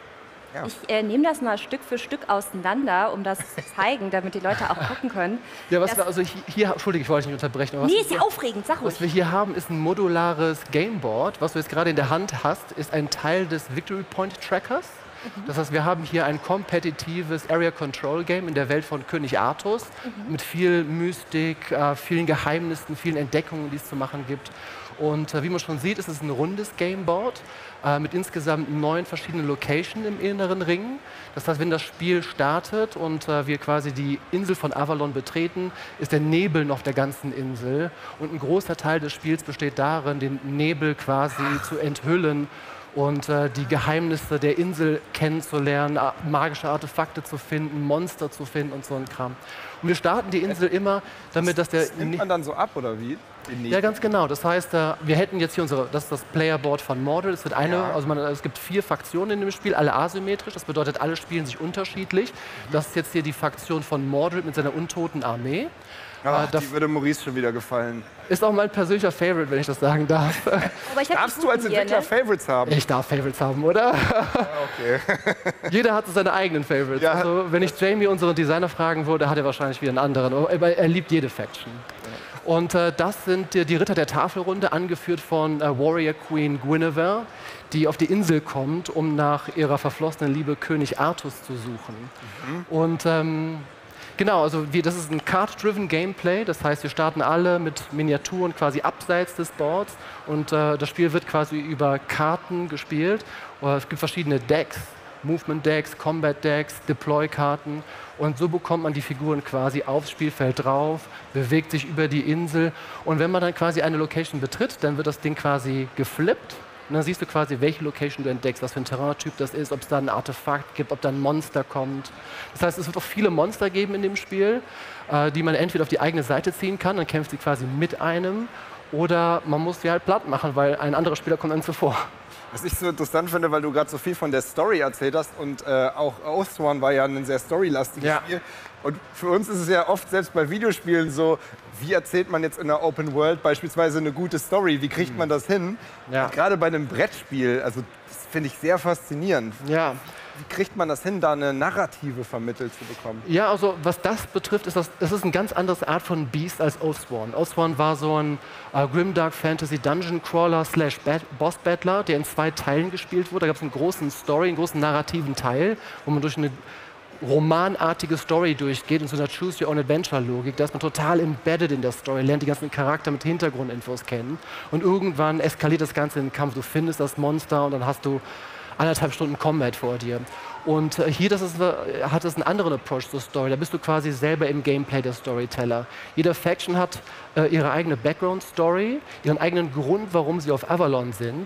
Ja. Ich äh, nehme das mal Stück für Stück auseinander, um das zu zeigen, damit die Leute auch gucken können. Ja, was Das- wir, also hier, hier, Entschuldige, ich wollte dich nicht unterbrechen. aber was Nee, wir ist ja hier- aufregend, sag ruhig. Was wir hier haben, ist ein modulares Gameboard. Was du jetzt gerade in der Hand hast, ist ein Teil des Victory Point Trackers. Das heißt, wir haben hier ein kompetitives Area Control Game in der Welt von König Artus Mhm. mit viel Mystik, äh, vielen Geheimnissen, vielen Entdeckungen, die es zu machen gibt. Und äh, wie man schon sieht, ist es ein rundes Gameboard äh, mit insgesamt neun verschiedenen Locations im inneren Ring. Das heißt, wenn das Spiel startet und äh, wir quasi die Insel von Avalon betreten, ist der Nebel noch auf der ganzen Insel. Und ein großer Teil des Spiels besteht darin, den Nebel quasi zu enthüllen und äh, die Geheimnisse der Insel kennenzulernen, a- magische Artefakte zu finden, Monster zu finden und so ein Kram. Und wir starten die Insel immer damit, dass der... Das nimmt man dann so ab, oder wie? Den Ja, ganz genau. Das heißt, äh, wir hätten jetzt hier unsere, das ist das Playerboard von Mordred. Es wird eine, Ja. also man, es gibt vier Faktionen in dem Spiel, alle asymmetrisch. Das bedeutet, alle spielen sich unterschiedlich. Das ist jetzt hier die Faktion von Mordred mit seiner untoten Armee. Ach, Äh, das die würde Maurice schon wieder gefallen. ist auch mein persönlicher Favorite, wenn ich das sagen darf. Aber ich hab Darfst die du als guten hier, Entwickler ne? Favorites haben? Ich darf Favorites haben, oder? Okay. Jeder hat so seine eigenen Favorites. Ja. Also, wenn ich Jamie, unseren Designer, fragen würde, hat er wahrscheinlich wieder einen anderen. Aber er liebt jede Faction. Und äh, das sind die, die Ritter der Tafelrunde, angeführt von äh, Warrior Queen Guinevere, die auf die Insel kommt, um nach ihrer verflossenen Liebe König Artus zu suchen. Und ähm, genau, also wir, das ist ein Card-driven Gameplay. Das heißt, wir starten alle mit Miniaturen quasi abseits des Boards und äh, das Spiel wird quasi über Karten gespielt. Äh, es gibt verschiedene Decks, Movement Decks, Combat Decks, Deploy-Karten und so bekommt man die Figuren quasi aufs Spielfeld drauf, bewegt sich über die Insel und wenn man dann quasi eine Location betritt, dann wird das Ding quasi geflippt. Und dann siehst du quasi, welche Location du entdeckst, was für ein Terraintyp das ist, ob es da ein Artefakt gibt, ob da ein Monster kommt. Das heißt, es wird auch viele Monster geben in dem Spiel, äh, die man entweder auf die eigene Seite ziehen kann, dann kämpft sie quasi mit einem, oder man muss sie halt platt machen, weil ein anderer Spieler kommt einem zuvor. Was ich so interessant finde, weil du gerade so viel von der Story erzählt hast und äh, auch Oathsworn war ja ein sehr storylastiges Ja. Spiel. Und für uns ist es ja oft, selbst bei Videospielen, so, wie erzählt man jetzt in einer Open World beispielsweise eine gute Story? Wie kriegt man das hin? Ja. Und gerade bei einem Brettspiel, also das finde ich sehr faszinierend. Ja. Wie kriegt man das hin, da eine Narrative vermittelt zu bekommen? Ja, also was das betrifft, ist das, das ist ein ganz anderes Art von Beast als Oathsworn. Oathsworn war so ein äh, Grimdark Fantasy Dungeon Crawler slash Bat- Boss Battler, der in zwei Teilen gespielt wurde. Da gab es einen großen Story, einen großen narrativen Teil, wo man durch eine romanartige Story durchgeht in so einer Choose-Your-Own-Adventure-Logik. Da ist man total embedded in der Story, lernt die ganzen Charakter mit Hintergrundinfos kennen. Und irgendwann eskaliert das Ganze in den Kampf. Du findest das Monster und dann hast du anderthalb Stunden Combat vor dir. Und äh, hier das ist, äh, hat es einen anderen Approach zur Story. Da bist du quasi selber im Gameplay der Storyteller. Jede Faction hat äh, ihre eigene Background-Story, ihren eigenen Grund, warum sie auf Avalon sind.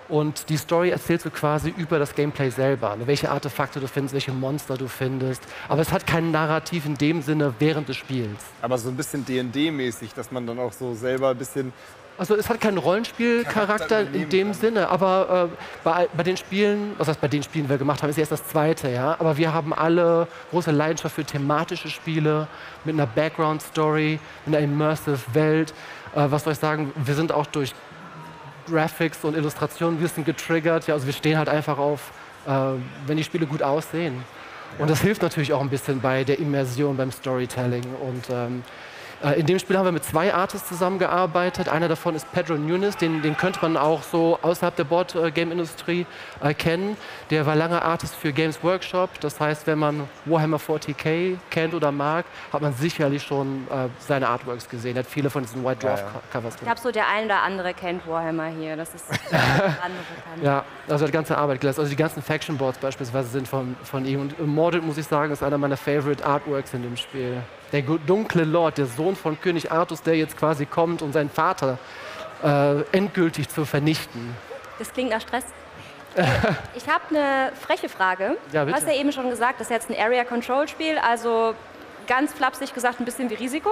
Und die Story erzählst du quasi über das Gameplay selber. Welche Artefakte du findest, welche Monster du findest. Aber es hat kein Narrativ in dem Sinne während des Spiels. Aber so ein bisschen D und D-mäßig, dass man dann auch so selber ein bisschen... Also es hat keinen Rollenspielcharakter in dem Sinne, aber äh, bei, bei den Spielen, was heißt bei den Spielen, die wir gemacht haben, ist erst das zweite, ja. Aber wir haben alle große Leidenschaft für thematische Spiele mit einer Background-Story, mit einer immersive Welt. Äh, was soll ich sagen, wir sind auch durch Graphics und Illustrationen ein bisschen getriggert. Ja, also wir stehen halt einfach auf, äh, wenn die Spiele gut aussehen. Und das hilft natürlich auch ein bisschen bei der Immersion, beim Storytelling. Und ähm, in dem Spiel haben wir mit zwei Artists zusammengearbeitet. Einer davon ist Pedro Nunes, den, den könnte man auch so außerhalb der Board-Game-Industrie äh, kennen. Der war lange Artist für Games Workshop. Das heißt, wenn man Warhammer vierzig K kennt oder mag, hat man sicherlich schon äh, seine Artworks gesehen. Er hat viele von diesen White Dwarf Ja, ja. Covers Ich gemacht. glaube, so der ein oder andere kennt Warhammer hier. Das ist andere bekannt. Ja, also er hat ganze Arbeit geleistet. Also die ganzen Faction Boards beispielsweise sind von, von ihm. Und Mordred, muss ich sagen, ist einer meiner Favorite Artworks in dem Spiel. Der dunkle Lord, der Sohn von König Artus, der jetzt quasi kommt, um seinen Vater äh, endgültig zu vernichten. Das klingt nach Stress. Ich habe eine freche Frage. Ja, du bitte. hast ja eben schon gesagt, das ist jetzt ein Area-Control-Spiel, also ganz flapsig gesagt ein bisschen wie Risiko.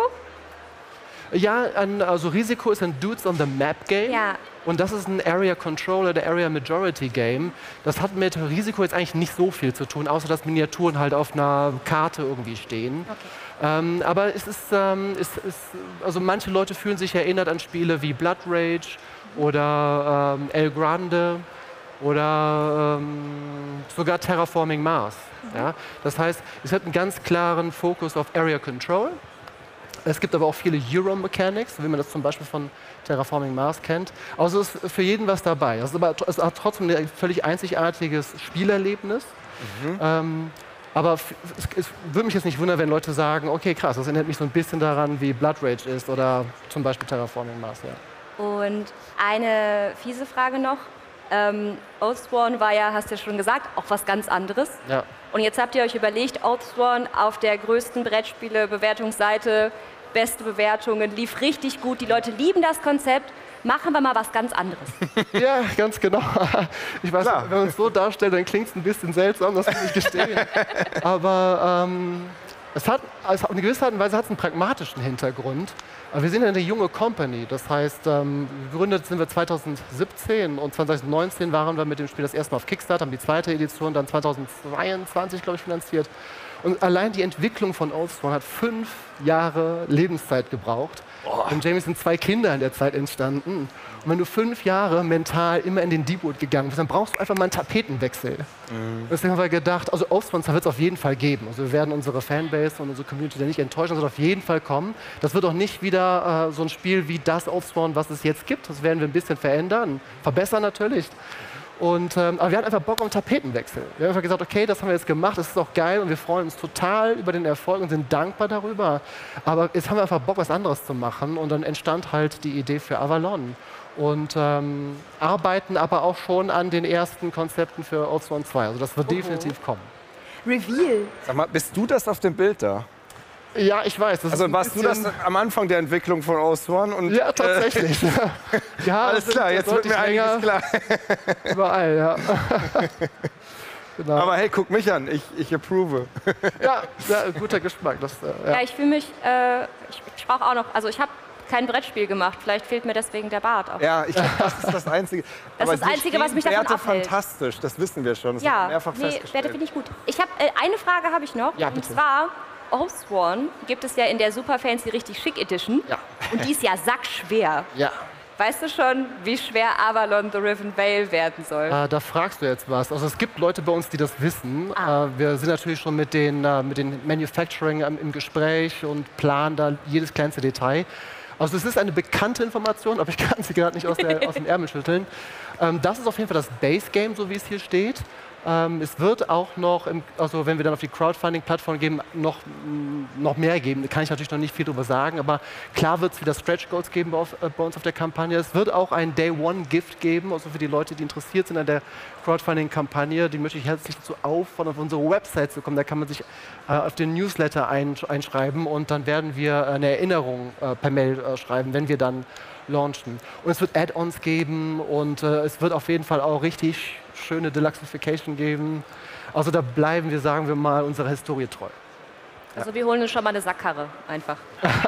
Ja, ein, also Risiko ist ein Dudes on the Map Game. Ja. Und das ist ein Area Control oder Area Majority Game. Das hat mit Risiko jetzt eigentlich nicht so viel zu tun, außer dass Miniaturen halt auf einer Karte irgendwie stehen. Okay. Ähm, aber es ist, ähm, es ist, also manche Leute fühlen sich erinnert an Spiele wie Blood Rage oder ähm, El Grande oder ähm, sogar Terraforming Mars. Mhm. Ja? Das heißt, es hat einen ganz klaren Fokus auf Area Control. Es gibt aber auch viele Euro-Mechanics, wie man das zum Beispiel von Terraforming Mars kennt. Also es ist für jeden was dabei. Es ist aber es hat trotzdem ein völlig einzigartiges Spielerlebnis. Mhm. Ähm, aber es, es würde mich jetzt nicht wundern, wenn Leute sagen, okay, krass, das erinnert mich so ein bisschen daran, wie Blood Rage ist oder zum Beispiel Terraforming Mars. Ja. Und eine fiese Frage noch. Ähm, Oathsworn war ja, hast du ja schon gesagt, auch was ganz anderes. Ja. Und jetzt habt ihr euch überlegt, Oathsworn auf der größten Brettspiele-Bewertungsseite, beste Bewertungen, lief richtig gut, die Leute lieben das Konzept. Machen wir mal was ganz anderes. Ja, ganz genau. Ich weiß, wenn man es so darstellt, dann klingt es ein bisschen seltsam, das muss ich gestehen. Aber ähm, es hat, also auf eine gewisse Art und Weise hat es einen pragmatischen Hintergrund. Aber wir sind ja eine junge Company, das heißt, ähm, gegründet sind wir zweitausendsiebzehn und zweitausendneunzehn waren wir mit dem Spiel das erste Mal auf Kickstarter, haben die zweite Edition dann zweitausendzweiundzwanzig, glaube ich, finanziert. Und allein die Entwicklung von Oathsworn hat fünf Jahre Lebenszeit gebraucht. Oh. Und James sind zwei Kinder in der Zeit entstanden. Und wenn du fünf Jahre mental immer in den Deepwood gegangen bist, dann brauchst du einfach mal einen Tapetenwechsel. Mhm. Deswegen haben wir gedacht, also Oathsworn wird es auf jeden Fall geben. Also wir werden unsere Fanbase und unsere Community da nicht enttäuschen, das wird auf jeden Fall kommen. Das wird auch nicht wieder äh, so ein Spiel wie das Oathsworn, was es jetzt gibt. Das werden wir ein bisschen verändern, verbessern natürlich. Und, ähm, aber wir hatten einfach Bock auf einen Tapetenwechsel. Wir haben einfach gesagt, okay, das haben wir jetzt gemacht, das ist auch geil und wir freuen uns total über den Erfolg und sind dankbar darüber. Aber jetzt haben wir einfach Bock, was anderes zu machen und dann entstand halt die Idee für Avalon. Und ähm, arbeiten aber auch schon an den ersten Konzepten für Oathsworn zwei. Also das wird Oho. definitiv kommen. Reveal. Sag mal, bist du das auf dem Bild da? Ja, ich weiß. Das also ist ein warst du das bisschen- am Anfang der Entwicklung von Oathsworn? Und, Ja, tatsächlich. Äh, Ja, alles das klar, ist jetzt wird deutlich mir einiges länger. klar. Überall, ja. Genau. Aber hey, guck mich an, ich, ich approve. Ja, ja, guter Geschmack. Das, äh, Ja, ja. ich fühle mich, äh, ich, ich brauche auch noch, also ich habe kein Brettspiel gemacht, vielleicht fehlt mir deswegen der Bart auch. Ja, ich glaube, das ist das Einzige. Das ist das dir Einzige, was stehen mich davon Werte abhält. fantastisch, das wissen wir schon. Das haben Ja, wir mehrfach nee, Werte festgestellt. finde ich gut. Ich habe äh, eine Frage habe ich noch. Ja, und bitte. zwar, Oathsworn gibt es ja in der Super Fancy richtig schick Edition. Ja. Und die ist ja sackschwer. Ja. Weißt du schon, wie schwer Avalon the Riven Vale werden soll? Äh, da fragst du jetzt was. Also es gibt Leute bei uns, die das wissen. Ah. Äh, wir sind natürlich schon mit den, äh, mit den Manufacturing ähm, im Gespräch und planen da jedes kleinste Detail. Also es ist eine bekannte Information, aber ich kann sie gerade nicht aus, der, aus dem Ärmel schütteln. Ähm, das ist auf jeden Fall das Base Game, so wie es hier steht. Ähm, es wird auch noch, im, also wenn wir dann auf die Crowdfunding-Plattform geben, noch, noch mehr geben. Da kann ich natürlich noch nicht viel drüber sagen, aber klar wird es wieder Stretch Goals geben bei, auf, äh, bei uns auf der Kampagne. Es wird auch ein Day-One-Gift geben, also für die Leute, die interessiert sind an der Crowdfunding-Kampagne. Die möchte ich herzlich dazu auffordern, auf unsere Website zu kommen. Da kann man sich äh, auf den Newsletter ein, einschreiben und dann werden wir eine Erinnerung äh, per Mail äh, schreiben, wenn wir dann launchen. Und es wird Add-ons geben und äh, es wird auf jeden Fall auch richtig schöne Deluxification geben. Also da bleiben wir, sagen wir mal, unserer Historie treu. Also wir holen uns schon mal eine Sackkarre, einfach.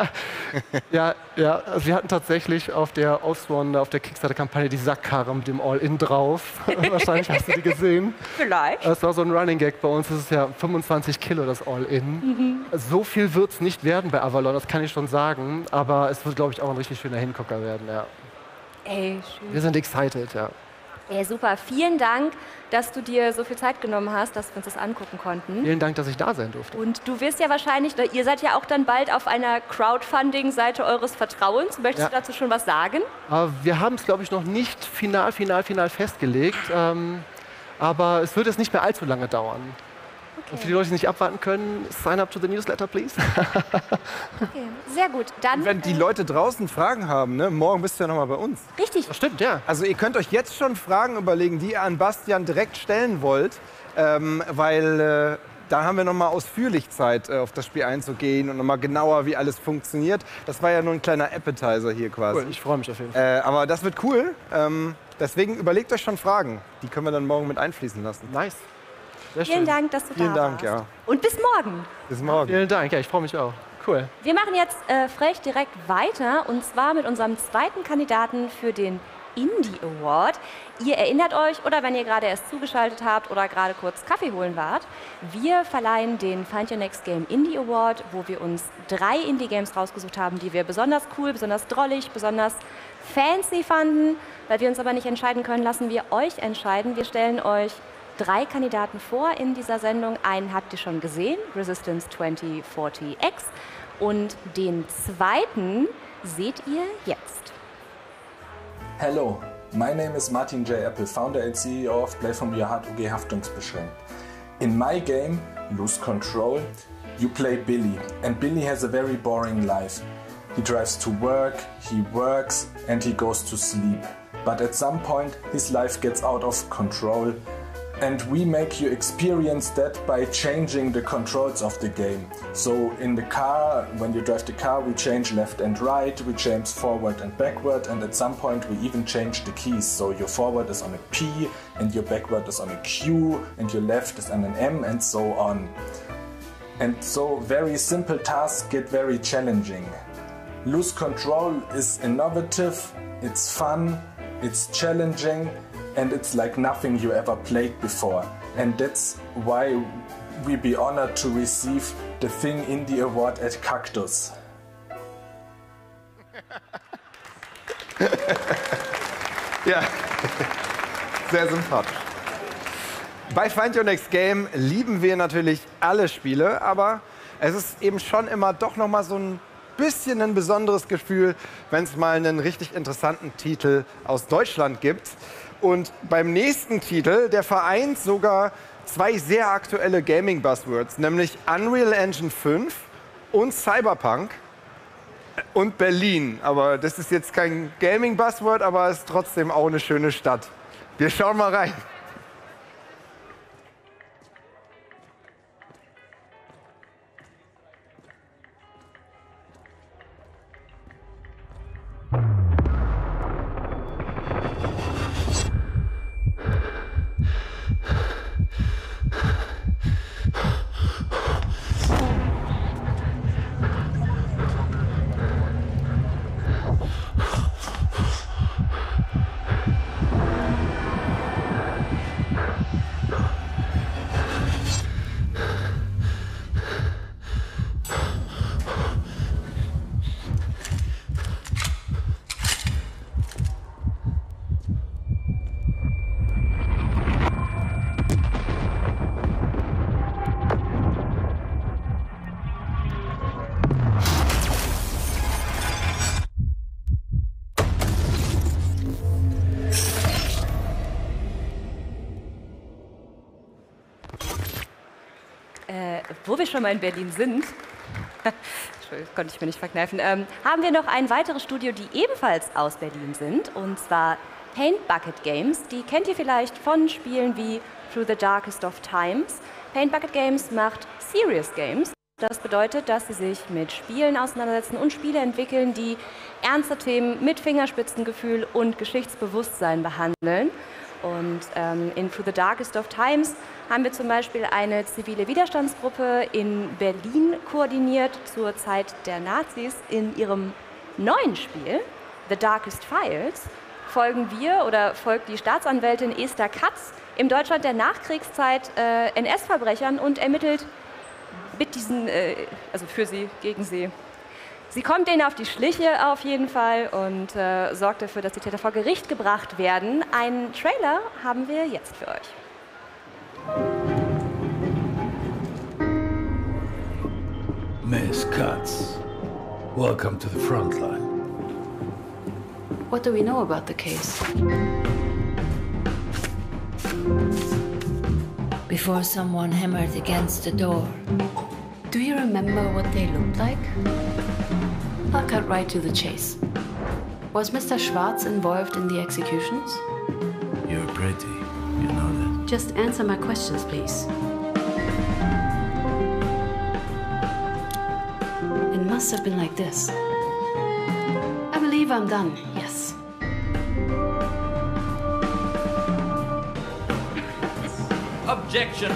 ja, ja, also wir hatten tatsächlich auf der Oswan, auf der Kickstarter-Kampagne die Sackkarre mit dem All-In drauf. Wahrscheinlich hast du die gesehen. Vielleicht. Das war so ein Running Gag bei uns. Das ist ja fünfundzwanzig Kilo, das All-In. Mhm. So viel wird es nicht werden bei Avalon, das kann ich schon sagen. Aber es wird, glaube ich, auch ein richtig schöner Hingucker werden. Ja. Ey, schön. Wir sind excited, ja. Ey, super. Vielen Dank, dass du dir so viel Zeit genommen hast, dass wir uns das angucken konnten. Vielen Dank, dass ich da sein durfte. Und du wirst ja wahrscheinlich, ihr seid ja auch dann bald auf einer Crowdfunding-Seite eures Vertrauens. Möchtest Ja. du dazu schon was sagen? Aber wir haben es, glaube ich, noch nicht final, final, final festgelegt. Ähm, aber es wird jetzt nicht mehr allzu lange dauern. Okay. Und für die Leute, die nicht abwarten können, sign up to the newsletter, please. Okay, sehr gut. Dann, Wenn die Leute draußen Fragen haben, ne, morgen bist du ja noch mal bei uns. Richtig. Das stimmt, ja. Also ihr könnt euch jetzt schon Fragen überlegen, die ihr an Bastian direkt stellen wollt, ähm, weil äh, da haben wir noch mal ausführlich Zeit, äh, auf das Spiel einzugehen und noch mal genauer, wie alles funktioniert. Das war ja nur ein kleiner Appetizer hier quasi. Cool, ich freue mich auf jeden Fall. Äh, aber das wird cool. Ähm, deswegen überlegt euch schon Fragen. Die können wir dann morgen mit einfließen lassen. Nice. Sehr vielen schön. Dank, dass du Vielen da Dank, warst. ja. Und bis morgen. Bis morgen. Vielen Dank, ja, ich freue mich auch. Cool. Wir machen jetzt äh, frech direkt weiter und zwar mit unserem zweiten Kandidaten für den Indie Award. Ihr erinnert euch, oder wenn ihr gerade erst zugeschaltet habt oder gerade kurz Kaffee holen wart, wir verleihen den Find Your Next Game Indie Award, wo wir uns drei Indie-Games rausgesucht haben, die wir besonders cool, besonders drollig, besonders fancy fanden. Weil wir uns aber nicht entscheiden können, lassen wir euch entscheiden. Wir stellen euch drei Kandidaten vor in dieser Sendung. Einen habt ihr schon gesehen, Resistance zwanzig vierzig X. Und den zweiten seht ihr jetzt. Hello, my name is Martin J. Apple, founder and C E O of Play From Your Heart U G Haftungsbeschränkt. In my game, Lose Control, you play Billy, and Billy has a very boring life. He drives to work, he works, and he goes to sleep. But at some point, his life gets out of control. And we make you experience that by changing the controls of the game. So in the car, when you drive the car, we change left and right, we change forward and backward, and at some point we even change the keys. So your forward is on a P, and your backward is on a Q, and your left is on an M, and so on. And so very simple tasks get very challenging. Lose Control is innovative, it's fun, it's challenging, and it's like nothing you ever played before. And that's why we be honored to receive the Thing Indie Award at Cactus. Ja, sehr sympathisch. Bei Find Your Next Game lieben wir natürlich alle Spiele, aber es ist eben schon immer doch noch mal so ein bisschen ein besonderes Gefühl, wenn es mal einen richtig interessanten Titel aus Deutschland gibt. Und beim nächsten Titel, der vereint sogar zwei sehr aktuelle Gaming-Buzzwords, nämlich Unreal Engine fünf und Cyberpunk und Berlin. Aber das ist jetzt kein Gaming-Buzzword, aber es ist trotzdem auch eine schöne Stadt. Wir schauen mal rein. Äh, wo wir schon mal in Berlin sind, konnte ich mir nicht verkneifen, ähm, haben wir noch ein weiteres Studio, die ebenfalls aus Berlin sind, und zwar Paint Bucket Games. Die kennt ihr vielleicht von Spielen wie Through the Darkest of Times. Paint Bucket Games macht Serious Games. Das bedeutet, dass sie sich mit Spielen auseinandersetzen und Spiele entwickeln, die ernste Themen mit Fingerspitzengefühl und Geschichtsbewusstsein behandeln. Und ähm, in Through the Darkest of Times haben wir zum Beispiel eine zivile Widerstandsgruppe in Berlin koordiniert zur Zeit der Nazis. In ihrem neuen Spiel, The Darkest Files, folgen wir oder folgt die Staatsanwältin Esther Katz im Deutschland der Nachkriegszeit äh, N S-Verbrechern und ermittelt mit diesen, äh, also für sie, gegen sie. Sie kommt denen auf die Schliche auf jeden Fall und äh, sorgt dafür, dass die Täter vor Gericht gebracht werden. Einen Trailer haben wir jetzt für euch. Miss Katz, welcome to the front line. What do we know about the case? Before someone hammered against the door, do you remember what they looked like? I'll cut right to the chase. Was Mister Schwarz involved in the executions? You're pretty, you know that. Just answer my questions, please. It must have been like this. I believe I'm done, yes. Objection!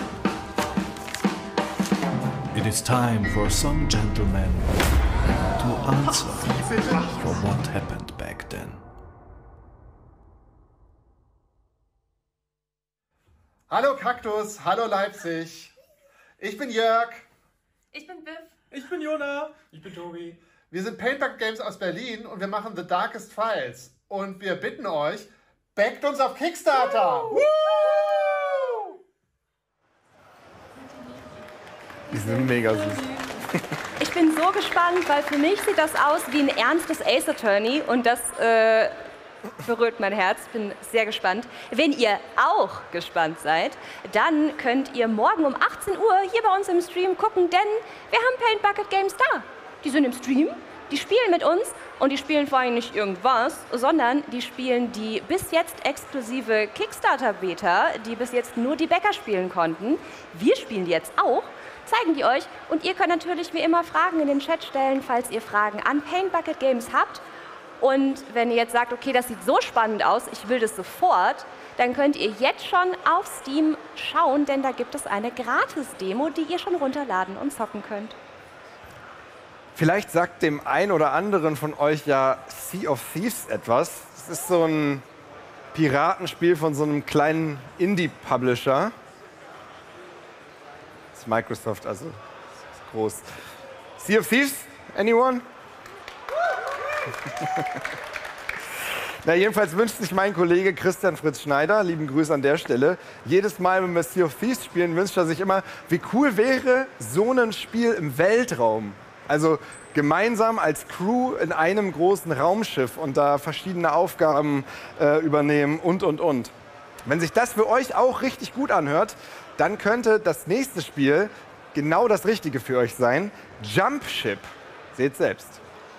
It is time for some gentlemen to answer for what happened back then. Hallo Kaktus, hallo Leipzig. Ich bin Jörg. Ich bin Biff. Ich bin Jona. Ich bin Tobi. Wir sind Paint Bucket Games aus Berlin und wir machen The Darkest Files. Und wir bitten euch, backt uns auf Kickstarter. Woo! Die sind mega süß. Ich bin so gespannt, weil für mich sieht das aus wie ein ernstes Ace Attorney und das äh, berührt mein Herz. Bin sehr gespannt. Wenn ihr auch gespannt seid, dann könnt ihr morgen um achtzehn Uhr hier bei uns im Stream gucken, denn wir haben Paint Bucket Games da. Die sind im Stream, die spielen mit uns und die spielen vor allem nicht irgendwas, sondern die spielen die bis jetzt exklusive Kickstarter-Beta, die bis jetzt nur die Bäcker spielen konnten. Wir spielen die jetzt auch, zeigen die euch und ihr könnt natürlich wie immer Fragen in den Chat stellen, falls ihr Fragen an Paint Bucket Games habt. Und wenn ihr jetzt sagt, okay, das sieht so spannend aus, ich will das sofort, dann könnt ihr jetzt schon auf Steam schauen, denn da gibt es eine Gratis-Demo, die ihr schon runterladen und zocken könnt. Vielleicht sagt dem einen oder anderen von euch ja Sea of Thieves etwas. Das ist so ein Piratenspiel von so einem kleinen Indie-Publisher. Das ist Microsoft, also das ist groß. Sea of Thieves? Anyone? Na, jedenfalls wünscht sich mein Kollege Christian Fritz Schneider, lieben Grüße an der Stelle, jedes Mal, wenn wir Sea of Thieves spielen, wünscht er sich immer, wie cool wäre so ein Spiel im Weltraum. Also gemeinsam als Crew in einem großen Raumschiff und da verschiedene Aufgaben äh, übernehmen und, und, und. Wenn sich das für euch auch richtig gut anhört, dann könnte das nächste Spiel genau das Richtige für euch sein. Jumpship. Seht selbst.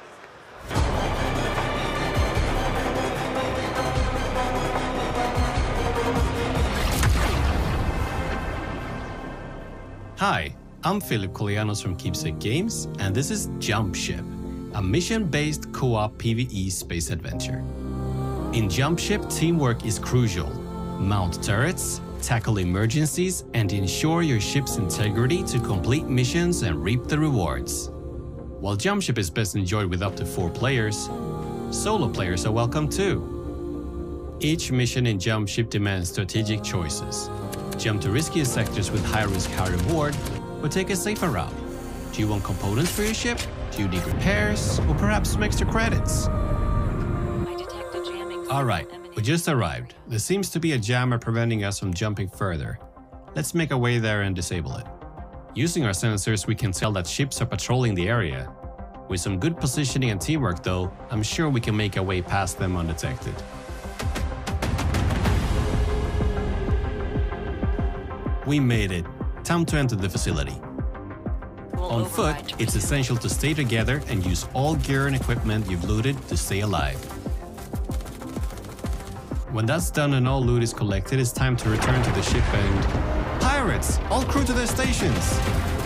Hi, I'm Philip Kolianos from Keepsake Games, and this is Jumpship, a mission-based co-op PvE space adventure. In Jumpship, teamwork is crucial. Mount turrets, tackle emergencies, and ensure your ship's integrity to complete missions and reap the rewards. While Jumpship is best enjoyed with up to four players, solo players are welcome too. Each mission in Jumpship demands strategic choices. Jump to riskier sectors with high risk, high reward, or take a safer route. Do you want components for your ship? Do you need repairs? Or perhaps some extra credits? Alright, we just arrived. There seems to be a jammer preventing us from jumping further. Let's make our way there and disable it. Using our sensors, we can tell that ships are patrolling the area. With some good positioning and teamwork though, I'm sure we can make our way past them undetected. We made it. time to enter the facility. On foot, it's essential to stay together and use all gear and equipment you've looted to stay alive. When that's done and all loot is collected, it's time to return to the ship and... Pirates! All crew to their stations!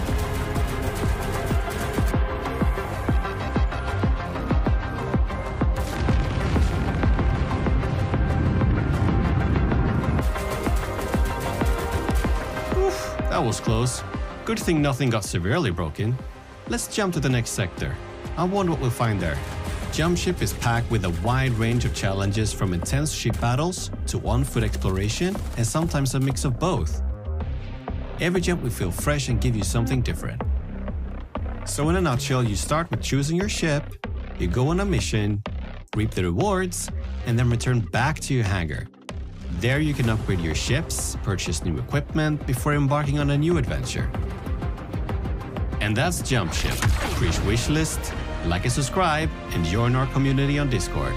Oof, that was close. Good thing nothing got severely broken. Let's jump to the next sector. I wonder what we'll find there. Jump Ship is packed with a wide range of challenges from intense ship battles to on-foot exploration and sometimes a mix of both. Every jump will feel fresh and give you something different. So in a nutshell, you start with choosing your ship, you go on a mission, reap the rewards, and then return back to your hangar. There you can upgrade your ships, purchase new equipment before embarking on a new adventure. And that's Jump Ship. Create wishlist, like and subscribe, and join our community on Discord.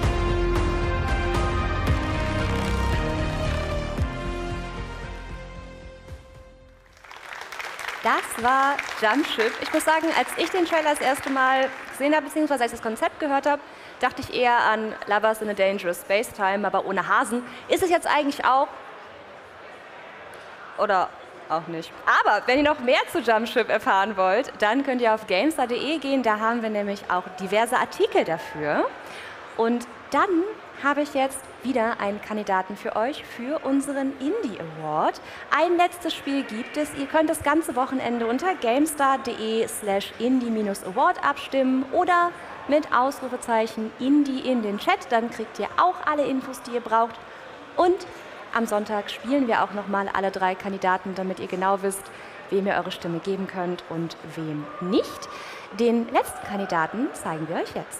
Das war Jump Ship. Ich muss sagen, als ich den Trailer das erste Mal gesehen habe, beziehungsweise als ich das Konzept gehört habe, dachte ich eher an Lovers in a Dangerous Space Time, aber ohne Hasen. Ist es jetzt eigentlich auch? Oder auch nicht. Aber wenn ihr noch mehr zu Jump Ship erfahren wollt, dann könnt ihr auf gamestar punkt de gehen. Da haben wir nämlich auch diverse Artikel dafür. Und dann habe ich jetzt wieder einen Kandidaten für euch für unseren Indie Award. Ein letztes Spiel gibt es. Ihr könnt das ganze Wochenende unter gamestar punkt de slash indie-award abstimmen oder mit Ausrufezeichen Indie in den Chat. Dann kriegt ihr auch alle Infos, die ihr braucht. Und am Sonntag spielen wir auch nochmal alle drei Kandidaten, damit ihr genau wisst, wem ihr eure Stimme geben könnt und wem nicht. Den letzten Kandidaten zeigen wir euch jetzt.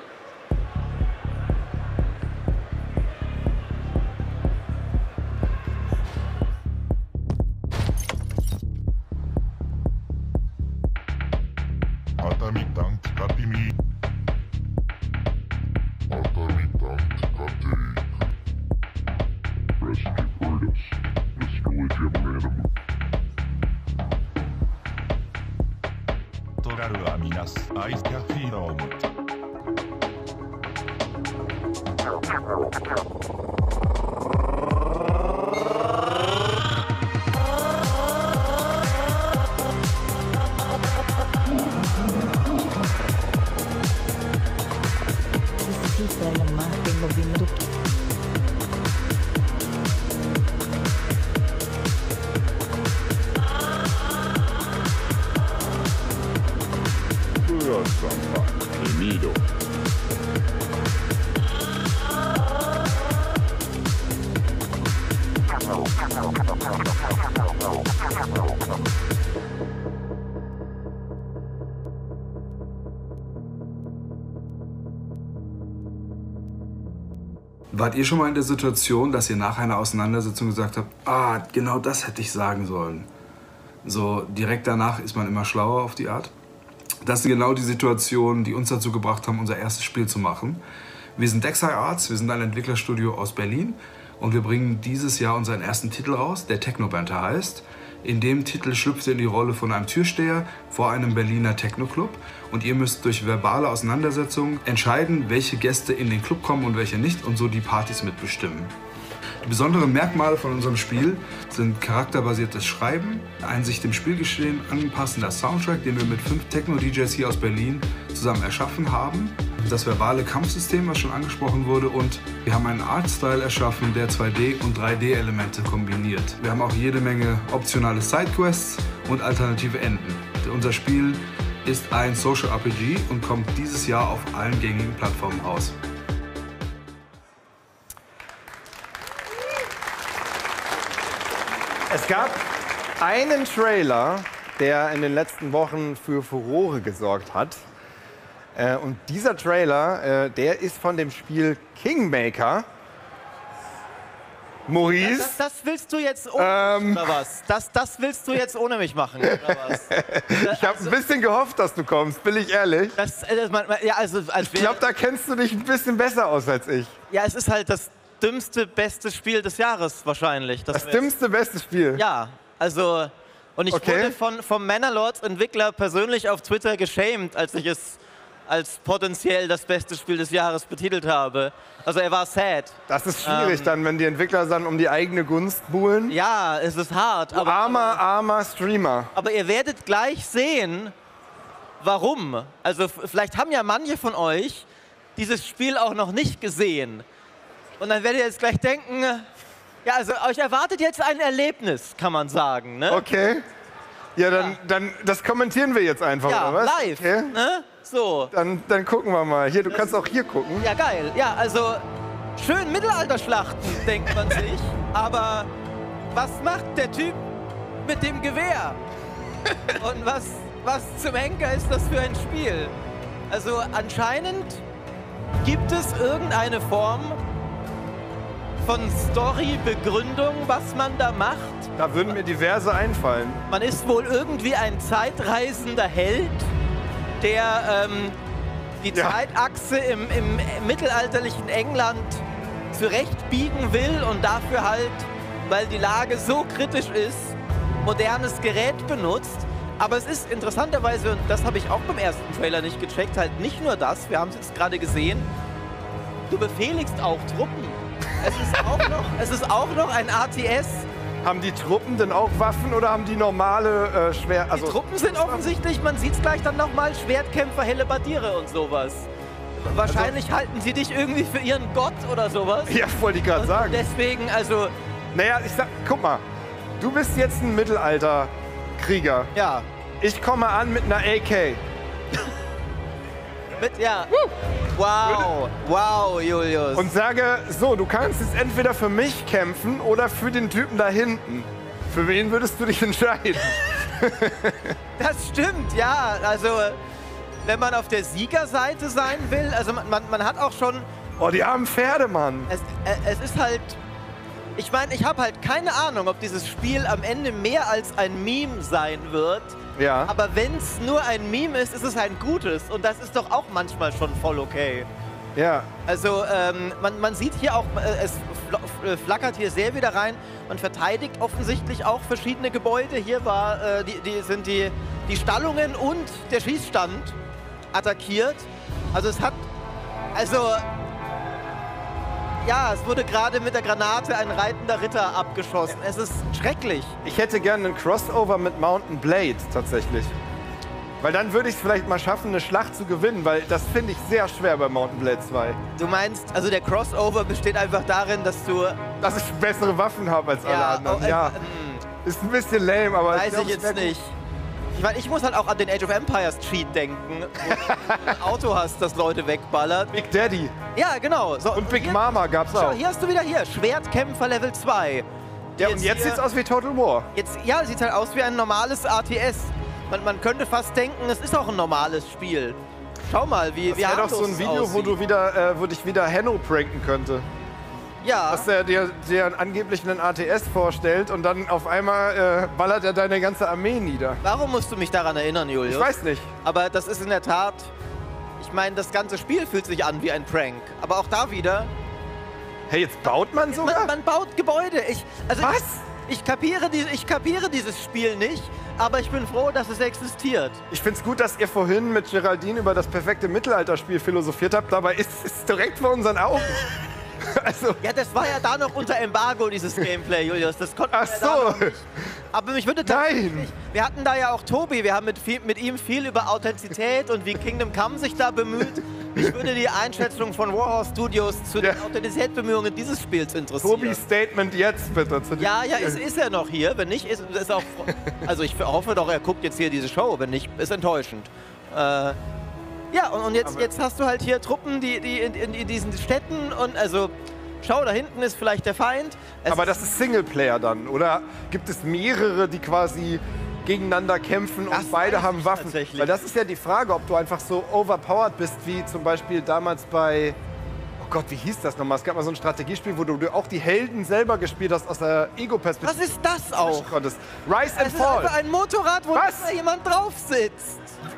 Wart ihr schon mal in der Situation, dass ihr nach einer Auseinandersetzung gesagt habt, ah, genau das hätte ich sagen sollen? So direkt danach ist man immer schlauer auf die Art. Das ist genau die Situation, die uns dazu gebracht haben, unser erstes Spiel zu machen. Wir sind Dexai Arts, wir sind ein Entwicklerstudio aus Berlin und wir bringen dieses Jahr unseren ersten Titel raus, der Technobanter heißt. In dem Titel schlüpft ihr in die Rolle von einem Türsteher vor einem Berliner Techno-Club und ihr müsst durch verbale Auseinandersetzungen entscheiden, welche Gäste in den Club kommen und welche nicht und so die Partys mitbestimmen. Die besonderen Merkmale von unserem Spiel sind charakterbasiertes Schreiben, ein sich dem Spielgeschehen anpassender Soundtrack, den wir mit fünf Techno-D Js hier aus Berlin zusammen erschaffen haben, das verbale Kampfsystem, was schon angesprochen wurde, und wir haben einen Artstyle erschaffen, der zwei D- und drei D-Elemente kombiniert. Wir haben auch jede Menge optionale Sidequests und alternative Enden. Unser Spiel ist ein Social R P G und kommt dieses Jahr auf allen gängigen Plattformen raus. Es gab einen Trailer, der in den letzten Wochen für Furore gesorgt hat. Äh, und dieser Trailer, äh, der ist von dem Spiel Kingmaker. Maurice? Das, das willst du jetzt ohne ähm, mich, oder was? Das, das willst du jetzt ohne mich machen, oder was? Ich habe ein bisschen gehofft, dass du kommst, bin ich ehrlich. Das, das, man, ja, also, als ich glaube, da kennst du dich ein bisschen besser aus als ich. Ja, es ist halt das dümmste, beste Spiel des Jahres wahrscheinlich. Das, das dümmste, beste Spiel? Ja, also Und ich Okay. wurde von, vom Manor-Lords-Entwickler persönlich auf Twitter geschämt, als ich es als potenziell das beste Spiel des Jahres betitelt habe. Also er war sad. Das ist schwierig Ähm, dann, wenn die Entwickler dann um die eigene Gunst buhlen. Ja, es ist hart. Du Aber, armer, armer Streamer. aber ihr werdet gleich sehen, warum. Also f- vielleicht haben ja manche von euch dieses Spiel auch noch nicht gesehen. Und dann werdet ihr jetzt gleich denken, ja, also euch erwartet jetzt ein Erlebnis, kann man sagen. Ne? Okay. Ja, dann, dann das kommentieren wir jetzt einfach, Ja, oder was? live. Okay. Ne? So. Dann, dann gucken wir mal. Hier, du kannst auch hier gucken. Ja, geil. Ja, also schön Mittelalterschlachten, denkt man sich. Aber was macht der Typ mit dem Gewehr? Und was, was zum Henker ist das für ein Spiel? Also anscheinend gibt es irgendeine Form von Story-Begründung, was man da macht. Da würden mir diverse einfallen. Man ist wohl irgendwie ein zeitreisender Held, der ähm, die Ja. Zeitachse im, im mittelalterlichen England zurechtbiegen will und dafür halt, weil die Lage so kritisch ist, modernes Gerät benutzt. Aber es ist interessanterweise, und das habe ich auch beim ersten Trailer nicht gecheckt, halt nicht nur das, wir haben es jetzt gerade gesehen, du befehligst auch Truppen. Es ist auch noch, es ist auch noch ein A T S. Haben die Truppen denn auch Waffen oder haben die normale äh, Schwer... Also, Die Truppen sind offensichtlich, man sieht es gleich dann nochmal, Schwertkämpfer, Hellebardiere und sowas. Wahrscheinlich Also- halten sie dich irgendwie für ihren Gott oder sowas. Ja, wollte ich gerade Und sagen. Deswegen, also, Naja, ich sag, guck mal. Du bist jetzt ein Mittelalterkrieger. ja, Ich komme an mit einer A K. mit, ja. Wow, wow, Julius. Und sage, so, du kannst jetzt entweder für mich kämpfen oder für den Typen da hinten. Für wen würdest du dich entscheiden? Das stimmt, ja. Also, wenn man auf der Siegerseite sein will, also man, man, man hat auch schon, Oh, die armen Pferde, Mann. es, äh, es ist halt, ich meine, ich habe halt keine Ahnung, ob dieses Spiel am Ende mehr als ein Meme sein wird. Ja. Aber wenn es nur ein Meme ist, ist es ein gutes. Und das ist doch auch manchmal schon voll okay. Ja. Also ähm, man, man sieht hier auch, äh, es fl- äh, flackert hier sehr wieder rein. Man verteidigt offensichtlich auch verschiedene Gebäude. Hier war, äh, die, die sind die, die Stallungen und der Schießstand attackiert. Also es hat, also ja, es wurde gerade mit der Granate ein reitender Ritter abgeschossen. Es ist schrecklich. Ich hätte gerne einen Crossover mit Mountain Blade tatsächlich. Weil dann würde ich es vielleicht mal schaffen, eine Schlacht zu gewinnen, weil das finde ich sehr schwer bei Mountain Blade zwei. Du meinst, also der Crossover besteht einfach darin, dass du... Dass ich bessere Waffen habe als alle Ja, anderen. oh, äh, ja, mm. ist ein bisschen lame, aber... Weiß glaub, ich es wär jetzt gut. nicht. Ich meine, ich muss halt auch an den Age of Empires Cheat denken, wo du ein Auto hast, das Leute wegballert. Big Daddy. Ja, genau. So, Und Big hier, Mama gab's Schau, auch. hier hast du wieder hier, Schwertkämpfer Level zwei. Ja, und jetzt hier- sieht's aus wie Total War. Jetzt, ja, sieht halt aus wie ein normales A T S. Man, man könnte fast denken, es ist auch ein normales Spiel. Schau mal, wie, Das wie wäre doch harmlos so ein es Video, wo aussieht. du wieder, äh, wo dich wieder Henno pranken könnte. Ja. Dass er dir, dir angeblich einen A T S vorstellt und dann auf einmal äh, ballert er deine ganze Armee nieder. Warum musst du mich daran erinnern, Julius? Ich weiß nicht. Aber das ist in der Tat... Ich meine, das ganze Spiel fühlt sich an wie ein Prank. Aber auch da wieder... Hey, jetzt baut man sogar? Man, man baut Gebäude. Ich, also Was? Ich, ich, kapiere die, ich kapiere dieses Spiel nicht, aber ich bin froh, dass es existiert. Ich find's gut, dass ihr vorhin mit Geraldine über das perfekte Mittelalterspiel philosophiert habt. Dabei ist es direkt vor unseren Augen. Also, Ja, das war ja da noch unter Embargo, dieses Gameplay, Julius. Das konnten ach wir da noch so. nicht. Aber mich würde Nein. tatsächlich... Wir hatten da ja auch Tobi, wir haben mit, viel, mit ihm viel über Authentizität und wie Kingdom Come sich da bemüht. Mich würde die Einschätzung von Warhorse Studios zu den Ja. Authentizitätsbemühungen dieses Spiels interessieren. Tobis Statement jetzt bitte zu dem Ja, ja, Spiel. ist, ist er noch hier? Wenn nicht, ist, ist auch... Also ich hoffe doch, er guckt jetzt hier diese Show. Wenn nicht, ist enttäuschend. Äh, ja, und, und jetzt, jetzt hast du halt hier Truppen, die, die in, in, in diesen Städten und also... Schau, da hinten ist vielleicht der Feind. Es Aber das ist Singleplayer dann, oder gibt es mehrere, die quasi gegeneinander kämpfen Das und beide weiß haben ich Waffen? tatsächlich. Weil das ist ja die Frage, ob du einfach so overpowered bist, wie zum Beispiel damals bei... Oh Gott, wie hieß das nochmal? Es gab mal so ein Strategiespiel, wo du auch die Helden selber gespielt hast aus der Ego-Perspektive. Was ist das auch? Konntest. Rise and Es ist Fall. einfach ein Motorrad, wo Was? immer jemand drauf sitzt.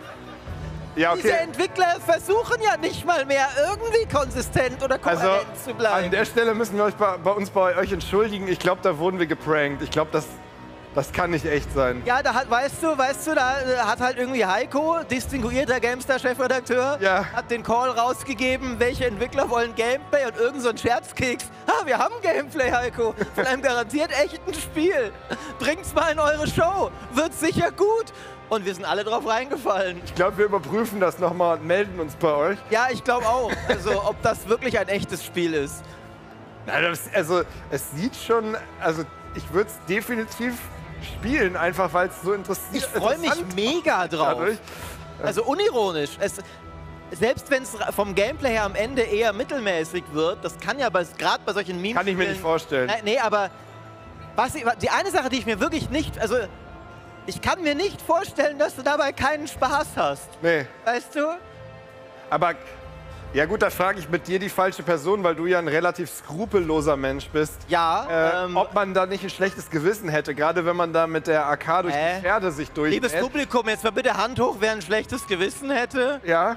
Ja, Diese okay. Entwickler versuchen ja nicht mal mehr irgendwie konsistent oder kohärent Also zu an bleiben. der Stelle müssen wir euch bei, bei uns bei euch entschuldigen. Ich glaube, da wurden wir geprankt. Ich glaube, das Das kann nicht echt sein. Ja, da hat, weißt du, weißt du, da äh, hat halt irgendwie Heiko, distinguierter GameStar-Chefredakteur, ja. hat den Call rausgegeben, welche Entwickler wollen Gameplay und irgend so ein Scherzkeks. Ha, wir haben Gameplay, Heiko, von einem garantiert echten Spiel. Bringt's mal in eure Show, wird sicher gut. Und wir sind alle drauf reingefallen. Ich glaube, wir überprüfen das nochmal und melden uns bei euch. Ja, ich glaube auch. Also, ob das wirklich ein echtes Spiel ist. Na, das, also, es sieht schon, also ich würde es definitiv spielen, einfach weil es so interessiert. Ich freue mich mega drauf. Dadurch. Also unironisch. Es, selbst wenn es vom Gameplay her am Ende eher mittelmäßig wird, das kann ja gerade bei solchen Memes. Kann ich mir nicht vorstellen. Äh, nee, aber was ich, die eine Sache, die ich mir wirklich nicht, also ich kann mir nicht vorstellen, dass du dabei keinen Spaß hast. Nee. Weißt du? Aber ja gut, da frage ich mit dir die falsche Person, weil du ja ein relativ skrupelloser Mensch bist. Ja. Äh, ähm, ob man da nicht ein schlechtes Gewissen hätte, gerade wenn man da mit der A K durch äh, die Pferde sich durch. Liebes Publikum, jetzt mal bitte Hand hoch, wer ein schlechtes Gewissen hätte. Ja.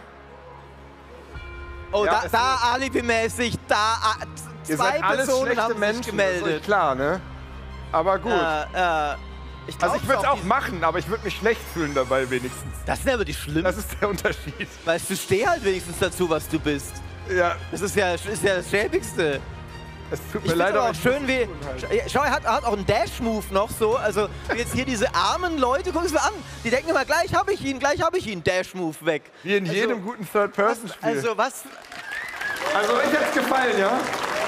Oh, ja, da, da alibimäßig, da ihr zwei seid alles Personen haben sich Menschen, gemeldet. Das ist klar, ne? Aber gut. Äh, äh, ich also ich würde es auch, auch machen, aber ich würde mich schlecht fühlen dabei wenigstens. Das sind aber die schlimmsten. Das ist der Unterschied. Weißt du, steh halt wenigstens dazu, was du bist. Ja. Das ist ja, ist ja das Schäbigste. Es tut mir ich leid, auch schön wie. Halt. Schau, er hat, hat auch einen Dash-Move noch so. Also jetzt hier diese armen Leute, guck es mal an. Die denken immer, gleich habe ich ihn, gleich habe ich ihn. Dash-Move weg. Wie in also, jedem guten Third-Person-Spiel. Also was? Also euch hat's gefallen, ja?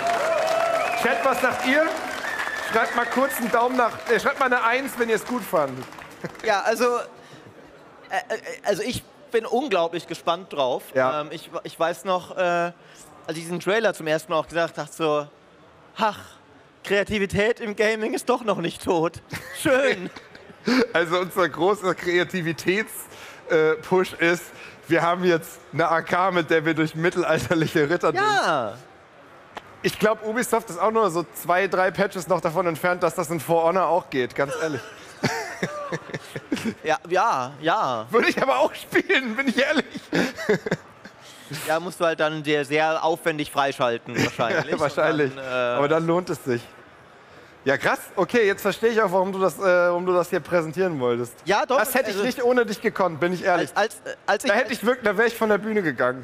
Chat, was sagt ihr? Schreibt mal kurz einen Daumen nach. Äh, schreibt mal eine Eins, wenn ihr es gut fandet. Ja, also. Äh, also ich bin unglaublich gespannt drauf. Ja. Ähm, ich, ich weiß noch, äh, als ich diesen Trailer zum ersten Mal auch gesagt habe, so, ach, Kreativität im Gaming ist doch noch nicht tot. Schön. Also unser großer Kreativitäts-Push äh, ist, wir haben jetzt eine A K, mit der wir durch mittelalterliche Ritter durch. Ja. Ich glaube, Ubisoft ist auch nur so zwei, drei Patches noch davon entfernt, dass das in For Honor auch geht, ganz ehrlich. Ja, ja, ja. Würde ich aber auch spielen, bin ich ehrlich. Ja, musst du halt dann dir sehr aufwendig freischalten, wahrscheinlich. Ja, wahrscheinlich. Dann, äh aber dann lohnt es sich. Ja, krass. Okay, jetzt verstehe ich auch, warum du das, äh, warum du das hier präsentieren wolltest. Ja, doch. Das hätte ich also, nicht ohne dich gekonnt, bin ich ehrlich. Als, als, als da ich, hätte ich wirklich, da wäre ich von der Bühne gegangen.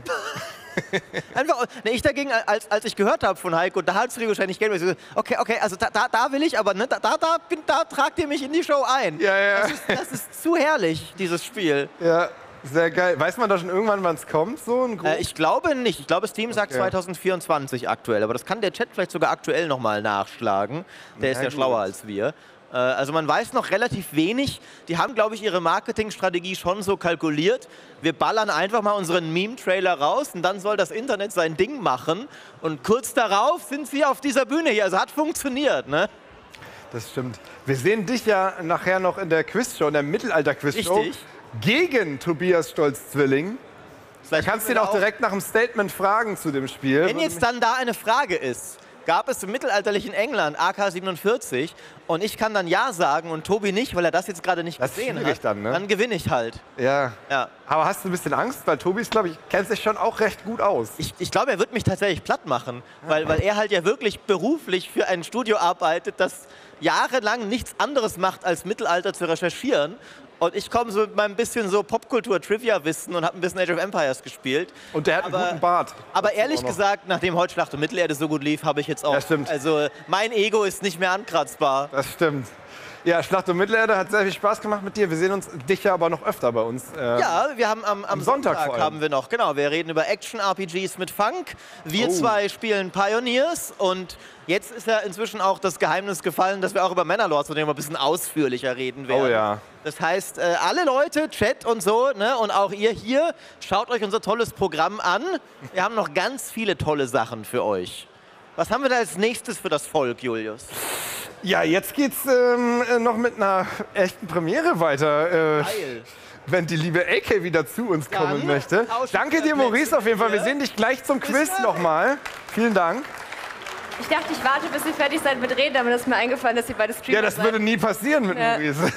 Einfach, ne, ich dagegen, als, als ich gehört habe von Heiko, da hat es wahrscheinlich Geld. So, okay, okay, also da, da, da will ich, aber ne, da, da, da, bin, da tragt ihr mich in die Show ein. Ja, ja. Das ist, das ist zu herrlich, dieses Spiel. Ja, sehr geil. Weiß man da schon irgendwann, wann es kommt? So ein äh, ich glaube nicht. Ich glaube, Steam sagt okay. zwanzig vierundzwanzig aktuell. Aber das kann der Chat vielleicht sogar aktuell nochmal nachschlagen. Der ja, ist ja gut. schlauer als wir. Also man weiß noch relativ wenig. Die haben, glaube ich, ihre Marketingstrategie schon so kalkuliert. Wir ballern einfach mal unseren Meme-Trailer raus und dann soll das Internet sein Ding machen. Und kurz darauf sind sie auf dieser Bühne hier. Also hat funktioniert, ne? Das stimmt. Wir sehen dich ja nachher noch in der Quizshow, in der Mittelalter-Quizshow. Richtig. Gegen Tobias Stolz-Zwilling. Du kannst ihn auch direkt nach dem Statement fragen zu dem Spiel. Wenn jetzt dann da eine Frage ist, gab es im mittelalterlichen England A K siebenundvierzig und ich kann dann Ja sagen und Tobi nicht, weil er das jetzt gerade nicht das gesehen hat, dann, ne? dann gewinne ich halt. Ja. ja. Aber hast du ein bisschen Angst? Weil Tobi ist, glaube ich, kennt sich schon auch recht gut aus. Ich, ich glaube, er wird mich tatsächlich platt machen, weil, weil er halt ja wirklich beruflich für ein Studio arbeitet, das jahrelang nichts anderes macht, als Mittelalter zu recherchieren. Und ich komme so mit meinem bisschen so Popkultur-Trivia-Wissen und habe ein bisschen Age of Empires gespielt. Und der hat aber, einen guten Bart. Aber ehrlich gesagt, nachdem heute Schlacht um Mittelerde so gut lief, habe ich jetzt auch... Ja, stimmt. Also mein Ego ist nicht mehr ankratzbar. Das stimmt. Ja, Schlacht um Mittelerde hat sehr viel Spaß gemacht mit dir. Wir sehen uns dich ja aber noch öfter bei uns. Ähm, ja, wir haben am, am, am Sonntag, Sonntag haben wir noch, genau, wir reden über Action-R P Gs mit Funk. Wir oh. zwei spielen Pioneers und jetzt ist ja inzwischen auch das Geheimnis gefallen, dass wir auch über Manor-Lords, von dem wir ein bisschen ausführlicher reden werden. Oh ja. Das heißt, äh, alle Leute, Chat und so, ne, und auch ihr hier, schaut euch unser tolles Programm an. Wir haben noch ganz viele tolle Sachen für euch. Was haben wir da als nächstes für das Volk, Julius? Ja, jetzt geht's ähm, noch mit einer echten Premiere weiter. Äh, Geil. Wenn die liebe A K wieder zu uns Dann kommen möchte. Danke dir, Maurice, auf jeden Fall. Wir sehen dich gleich zum Quiz nochmal. Vielen Dank. Ich dachte, ich warte, bis ihr fertig seid mit Reden, aber das ist mir eingefallen, dass ihr beide Streamer Ja, das seid. würde nie passieren mit ja. Maurice.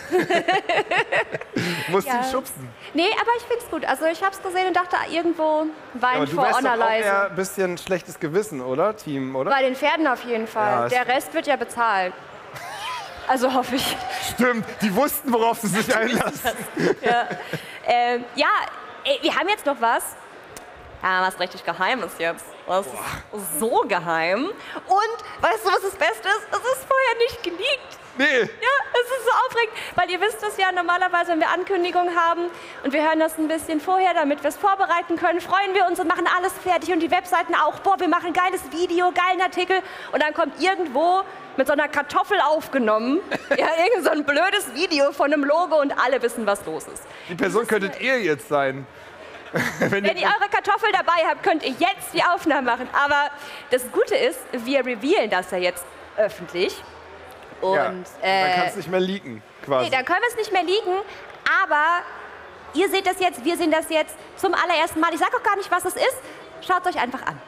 Musst ja. ihn schubsen. Nee, aber ich find's gut. Also ich hab's gesehen und dachte, irgendwo weint ja, vor Honor leise. Du hast ja ein bisschen schlechtes Gewissen, oder, Team? Oder? Bei den Pferden auf jeden Fall. Ja, der Rest wird ja bezahlt. Also hoffe ich. Stimmt, die wussten, worauf sie sich einlassen. Ja, äh, ja ey, wir haben jetzt noch was. Ja, was richtig Geheimes jetzt. Das ist so geheim. Und, weißt du, was das Beste ist? Es ist vorher nicht geleakt. Nee. Ja, es ist so aufregend, weil ihr wisst das ja normalerweise, wenn wir Ankündigungen haben und wir hören das ein bisschen vorher, damit wir es vorbereiten können, freuen wir uns und machen alles fertig und die Webseiten auch. Boah, wir machen ein geiles Video, geilen Artikel und dann kommt irgendwo mit so einer Kartoffel aufgenommen, ja, irgend so ein blödes Video von einem Logo und alle wissen, was los ist. Die Person könntet ihr jetzt sein. Wenn, Wenn ihr eure Kartoffel dabei habt, könnt ihr jetzt die Aufnahmen machen. Aber das Gute ist, wir revealen das ja jetzt öffentlich. Und, ja, äh, dann kann es nicht mehr leaken, quasi. Nee, dann können wir es nicht mehr leaken, aber ihr seht das jetzt, wir sehen das jetzt zum allerersten Mal. Ich sage auch gar nicht, was es ist. Schaut es euch einfach an.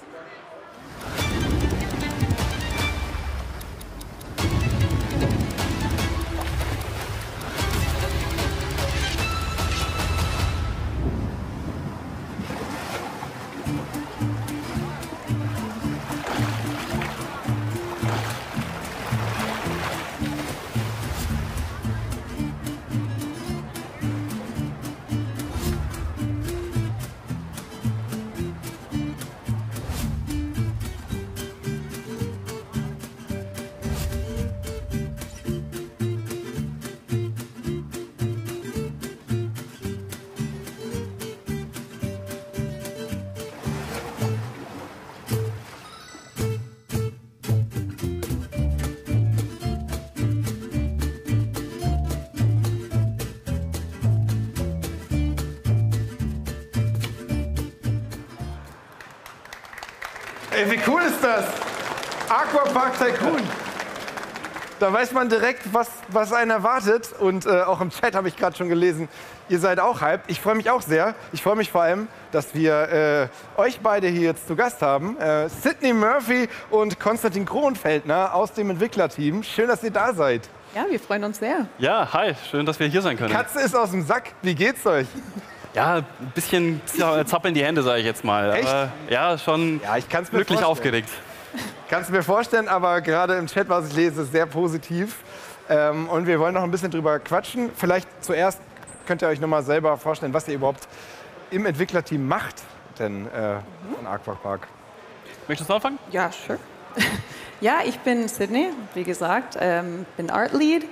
Ey, wie cool ist das? Aquapark Tycoon. Da weiß man direkt, was, was einen erwartet. Und äh, auch im Chat habe ich gerade schon gelesen, ihr seid auch hyped. Ich freue mich auch sehr. Ich freue mich vor allem, dass wir äh, euch beide hier jetzt zu Gast haben. Äh, Sydney Murphy und Konstantin Kronfeldner aus dem Entwicklerteam. Schön, dass ihr da seid. Ja, wir freuen uns sehr. Ja, hi. Schön, dass wir hier sein können. Katze ist aus dem Sack. Wie geht's euch? Ja, ein bisschen zappeln die Hände, sage ich jetzt mal. Echt? Aber ja, schon ja, ich kann's mir wirklich vorstellen. aufgeregt. Kannst du mir vorstellen, aber gerade im Chat, was ich lese, ist sehr positiv. Ähm, und wir wollen noch ein bisschen drüber quatschen. Vielleicht zuerst könnt ihr euch noch mal selber vorstellen, was ihr überhaupt im Entwicklerteam macht, denn äh, von Aquapark. Möchtest du anfangen? Ja, sure. Ja, ich bin Sydney, wie gesagt, ähm, bin Art Lead,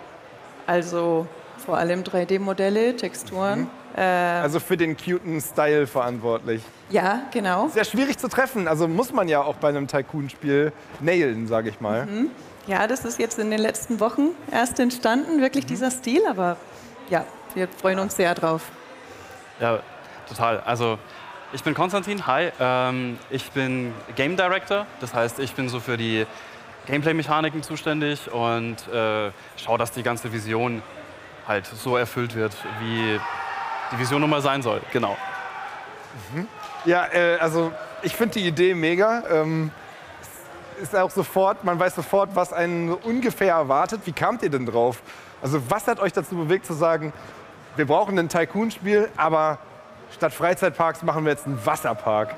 also vor allem drei D-Modelle, Texturen. Mhm. Äh, Also für den cuten Style verantwortlich. Ja, genau. Sehr schwierig zu treffen, also muss man ja auch bei einem Tycoon-Spiel nailen, sage ich mal. Mhm. Ja, das ist jetzt in den letzten Wochen erst entstanden, wirklich mhm. dieser Stil, aber ja, wir freuen uns sehr drauf. Ja, total. Also ich bin Konstantin, hi. Ähm, ich bin Game Director, das heißt, ich bin so für die Gameplay-Mechaniken zuständig und äh, schaue, dass die ganze Vision halt so erfüllt wird, wie die Vision nun mal sein soll. Genau. Mhm. Ja, äh, also ich finde die Idee mega. Ähm, ist auch sofort, man weiß sofort, was einen ungefähr erwartet. Wie kamt ihr denn drauf? Also was hat euch dazu bewegt zu sagen, wir brauchen ein Tycoon-Spiel, aber statt Freizeitparks machen wir jetzt einen Wasserpark?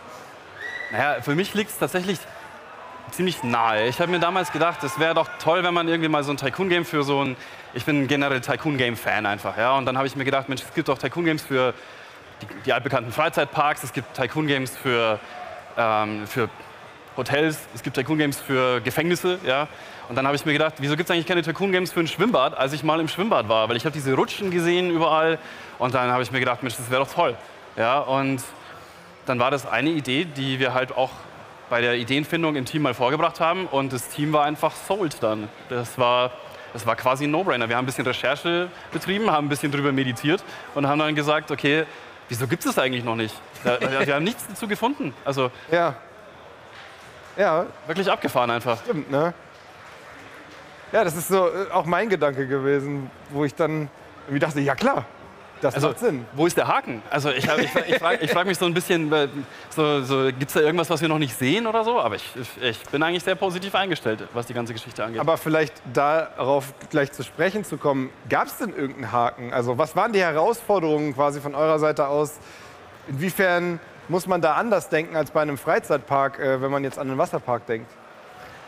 Naja, für mich liegt es tatsächlich ziemlich nahe. Ich habe mir damals gedacht, es wäre doch toll, wenn man irgendwie mal so ein Tycoon-Game für so ein... Ich bin generell Tycoon-Game-Fan einfach. Ja? Und dann habe ich mir gedacht, Mensch, es gibt doch Tycoon-Games für die, die altbekannten Freizeitparks, es gibt Tycoon-Games für, ähm, für Hotels, es gibt Tycoon-Games für Gefängnisse. Ja? Und dann habe ich mir gedacht, wieso gibt es eigentlich keine Tycoon-Games für ein Schwimmbad, als ich mal im Schwimmbad war? Weil ich habe diese Rutschen gesehen überall. Und dann habe ich mir gedacht, Mensch, das wäre doch toll. Ja? Und dann war das eine Idee, die wir halt auch bei der Ideenfindung im Team mal vorgebracht haben. Und das Team war einfach sold dann. Das war, das war quasi ein No-Brainer. Wir haben ein bisschen Recherche betrieben, haben ein bisschen drüber meditiert und haben dann gesagt, okay, wieso gibt es das eigentlich noch nicht? Wir haben nichts dazu gefunden. Also ja. Ja. Wirklich abgefahren einfach. Stimmt, ne? Ja, das ist so äh, auch mein Gedanke gewesen, wo ich dann irgendwie dachte, ja klar, das also, macht Sinn. Wo ist der Haken? Also ich, ich, ich frage frag mich so ein bisschen, so, so, gibt es da irgendwas, was wir noch nicht sehen oder so? Aber ich, ich bin eigentlich sehr positiv eingestellt, was die ganze Geschichte angeht. Aber vielleicht darauf gleich zu sprechen zu kommen, gab es denn irgendeinen Haken? Also was waren die Herausforderungen quasi von eurer Seite aus? Inwiefern muss man da anders denken als bei einem Freizeitpark, äh, wenn man jetzt an einen Wasserpark denkt?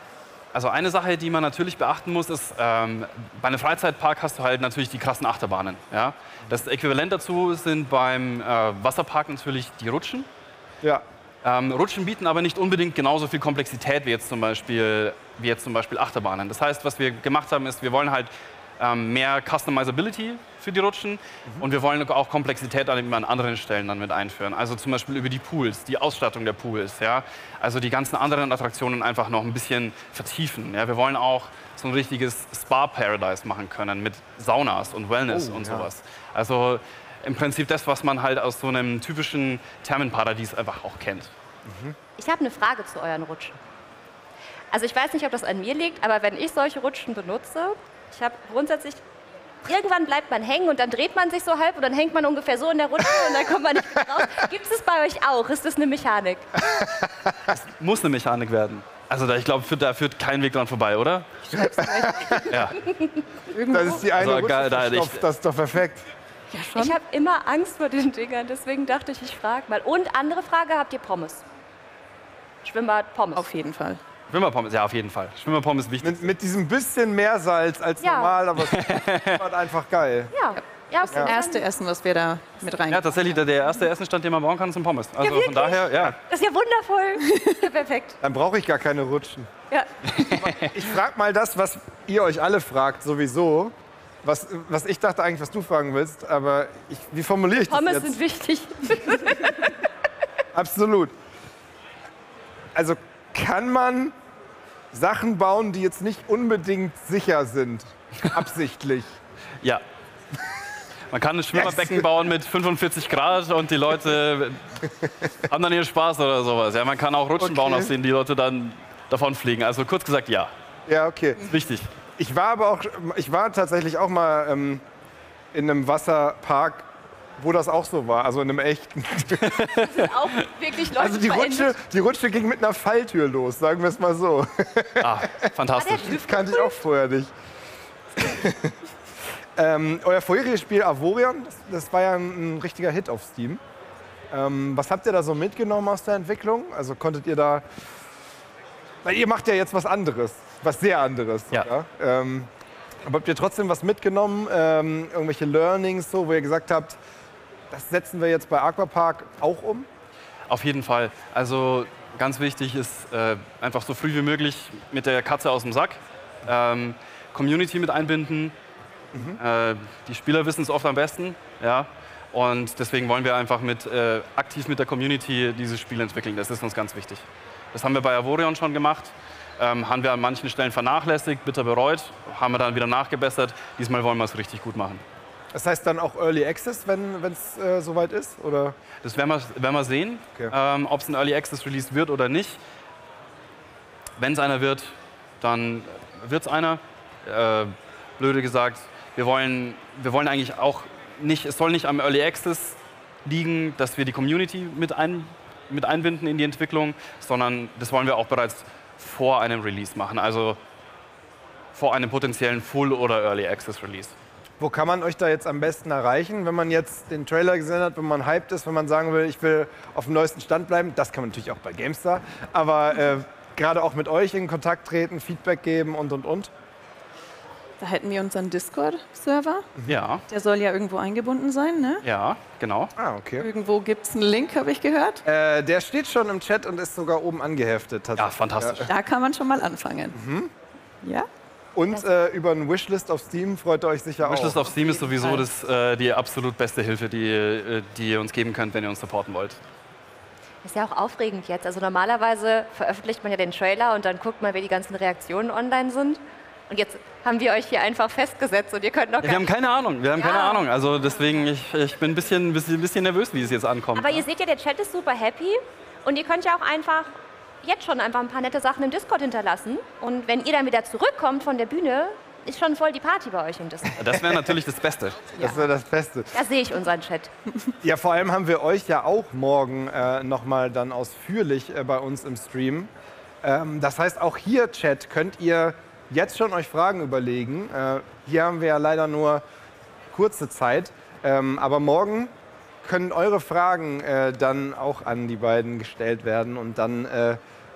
Also eine Sache, die man natürlich beachten muss, ist, ähm, bei einem Freizeitpark hast du halt natürlich die krassen Achterbahnen. Ja? Das Äquivalent dazu sind beim äh, Wasserpark natürlich die Rutschen. Ja. Ähm, Rutschen bieten aber nicht unbedingt genauso viel Komplexität wie jetzt zum Beispiel, wie jetzt zum Beispiel Achterbahnen. Das heißt, was wir gemacht haben, ist, wir wollen halt ähm, mehr Customizability für die Rutschen mhm. und wir wollen auch Komplexität an, an anderen Stellen dann mit einführen. Also zum Beispiel über die Pools, die Ausstattung der Pools, ja? Also die ganzen anderen Attraktionen einfach noch ein bisschen vertiefen. Ja? Wir wollen auch so ein richtiges Spa-Paradise machen können mit Saunas und Wellness oh, und ja. sowas. Also im Prinzip das, was man halt aus so einem typischen Thermenparadies einfach auch kennt. Mhm. Ich habe eine Frage zu euren Rutschen. Also ich weiß nicht, ob das an mir liegt, aber wenn ich solche Rutschen benutze, ich habe grundsätzlich, irgendwann bleibt man hängen und dann dreht man sich so halb und dann hängt man ungefähr so in der Rutsche und dann kommt man nicht mehr raus. Gibt es bei euch auch? Ist das eine Mechanik? Es muss eine Mechanik werden. Also da, ich glaube, da führt kein Weg dran vorbei, oder? Ich schreib's gleich. Ja. Das ist die eine Also, Rutsche da- verstopft, ich- das ist doch perfekt. Ja, schon. Ich habe immer Angst vor den Dingern, deswegen dachte ich, ich frage mal. Und andere Frage, habt ihr Pommes? Schwimmbad, Pommes. Auf jeden Fall. Schwimmerpommes, ja, auf jeden Fall. Schwimmerpommes ist wichtig. Mit, mit diesem bisschen mehr Salz als Ja. normal, aber es ist halt einfach geil. Ja, ja, Das erste Essen, was wir da mit rein. Ja, tatsächlich, der, der erste Essenstand, den man bauen kann, sind Pommes. Also wirklich? von daher, ja. Das ist ja wundervoll. Ja, perfekt. Dann brauche ich gar keine Rutschen. Ja. Ich frage mal das, was ihr euch alle fragt, sowieso. Was, was ich dachte eigentlich, was du fragen willst, aber ich, wie formuliere ich das Pommes jetzt? sind wichtig. Absolut. Also kann man Sachen bauen, die jetzt nicht unbedingt sicher sind, absichtlich? Ja. Man kann ein Schwimmerbecken bauen mit fünfundvierzig Grad und die Leute haben dann ihren Spaß oder sowas. Ja, man kann auch Rutschen Okay. bauen, aus denen die Leute dann davon fliegen. Also kurz gesagt, ja. Ja, okay. Ist wichtig. Ich war aber auch, ich war tatsächlich auch mal ähm, in einem Wasserpark, wo das auch so war, also in einem echten. Auch wirklich Leute Also die Rutsche, verendet. die Rutsche ging mit einer Falltür los, sagen wir es mal so. Ah, fantastisch. Das kannte ich auch vorher nicht. ähm, euer vorheriges Spiel Avorion, das, das war ja ein, ein richtiger Hit auf Steam. Ähm, was habt ihr da so mitgenommen aus der Entwicklung? Also konntet ihr da, weil ihr macht ja jetzt was anderes, was sehr anderes sogar. Ja. Ähm, aber habt ihr trotzdem was mitgenommen, ähm, irgendwelche Learnings, so, wo ihr gesagt habt, das setzen wir jetzt bei Aquapark auch um? Auf jeden Fall. Also ganz wichtig ist äh, einfach so früh wie möglich mit der Katze aus dem Sack. Ähm, Community mit einbinden. Mhm. Äh, die Spieler wissen es oft am besten. Ja? Und deswegen wollen wir einfach mit, äh, aktiv mit der Community dieses Spiel entwickeln. Das ist uns ganz wichtig. Das haben wir bei Avorion schon gemacht. Ähm, haben wir an manchen Stellen vernachlässigt, bitter bereut. Haben wir dann wieder nachgebessert. Diesmal wollen wir es richtig gut machen. Das heißt dann auch Early Access, wenn es äh, soweit ist? Oder? Das werden wir, werden wir sehen, Okay. ähm, ob es ein Early Access Release wird oder nicht. Wenn es einer wird, dann wird es einer. Äh, blöde gesagt, wir wollen, wir wollen eigentlich auch nicht, es soll nicht am Early Access liegen, dass wir die Community mit, ein, mit einbinden in die Entwicklung, sondern das wollen wir auch bereits vor einem Release machen, also vor einem potenziellen Full- oder Early Access Release. Wo kann man euch da jetzt am besten erreichen, wenn man jetzt den Trailer gesehen hat, wenn man hyped ist, wenn man sagen will, ich will auf dem neuesten Stand bleiben? Das kann man natürlich auch bei GameStar. Aber äh, gerade auch mit euch in Kontakt treten, Feedback geben und, und, und. Da hätten wir unseren Discord-Server. Ja, Der soll ja irgendwo eingebunden sein, ne? ja, genau. Ah, okay. Irgendwo gibt es einen Link, habe ich gehört. Äh, der steht schon im Chat und ist sogar oben angeheftet. Ja, fantastisch. Da kann man schon mal anfangen. Mhm. Ja? Und äh, über einen Wishlist auf Steam freut ihr euch sicher auch. Wishlist auf Steam ist sowieso Fall. das, äh, die absolut beste Hilfe, die, äh, die ihr uns geben könnt, wenn ihr uns supporten wollt. Ist ja auch aufregend jetzt. Also normalerweise veröffentlicht man ja den Trailer und dann guckt man, wie die ganzen Reaktionen online sind. Und jetzt haben wir euch hier einfach festgesetzt und ihr könnt noch Ja, gar wir haben keine Ahnung, wir haben Ja. keine Ahnung. Also deswegen, ich, ich bin ein bisschen, bisschen, bisschen nervös, wie es jetzt ankommt. Aber ihr seht ja, der Chat ist super happy und ihr könnt ja auch einfach jetzt schon einfach ein paar nette Sachen im Discord hinterlassen. Und wenn ihr dann wieder zurückkommt von der Bühne, ist schon voll die Party bei euch im Discord. Das wäre natürlich das Beste. Das wäre das Beste. Da sehe ich unseren Chat. Ja, vor allem haben wir euch ja auch morgen äh, nochmal dann ausführlich äh, bei uns im Stream. Ähm, das heißt, auch hier, Chat, könnt ihr jetzt schon euch Fragen überlegen. Äh, hier haben wir ja leider nur kurze Zeit. Ähm, aber morgen können eure Fragen äh, dann auch an die beiden gestellt werden. Und dann äh,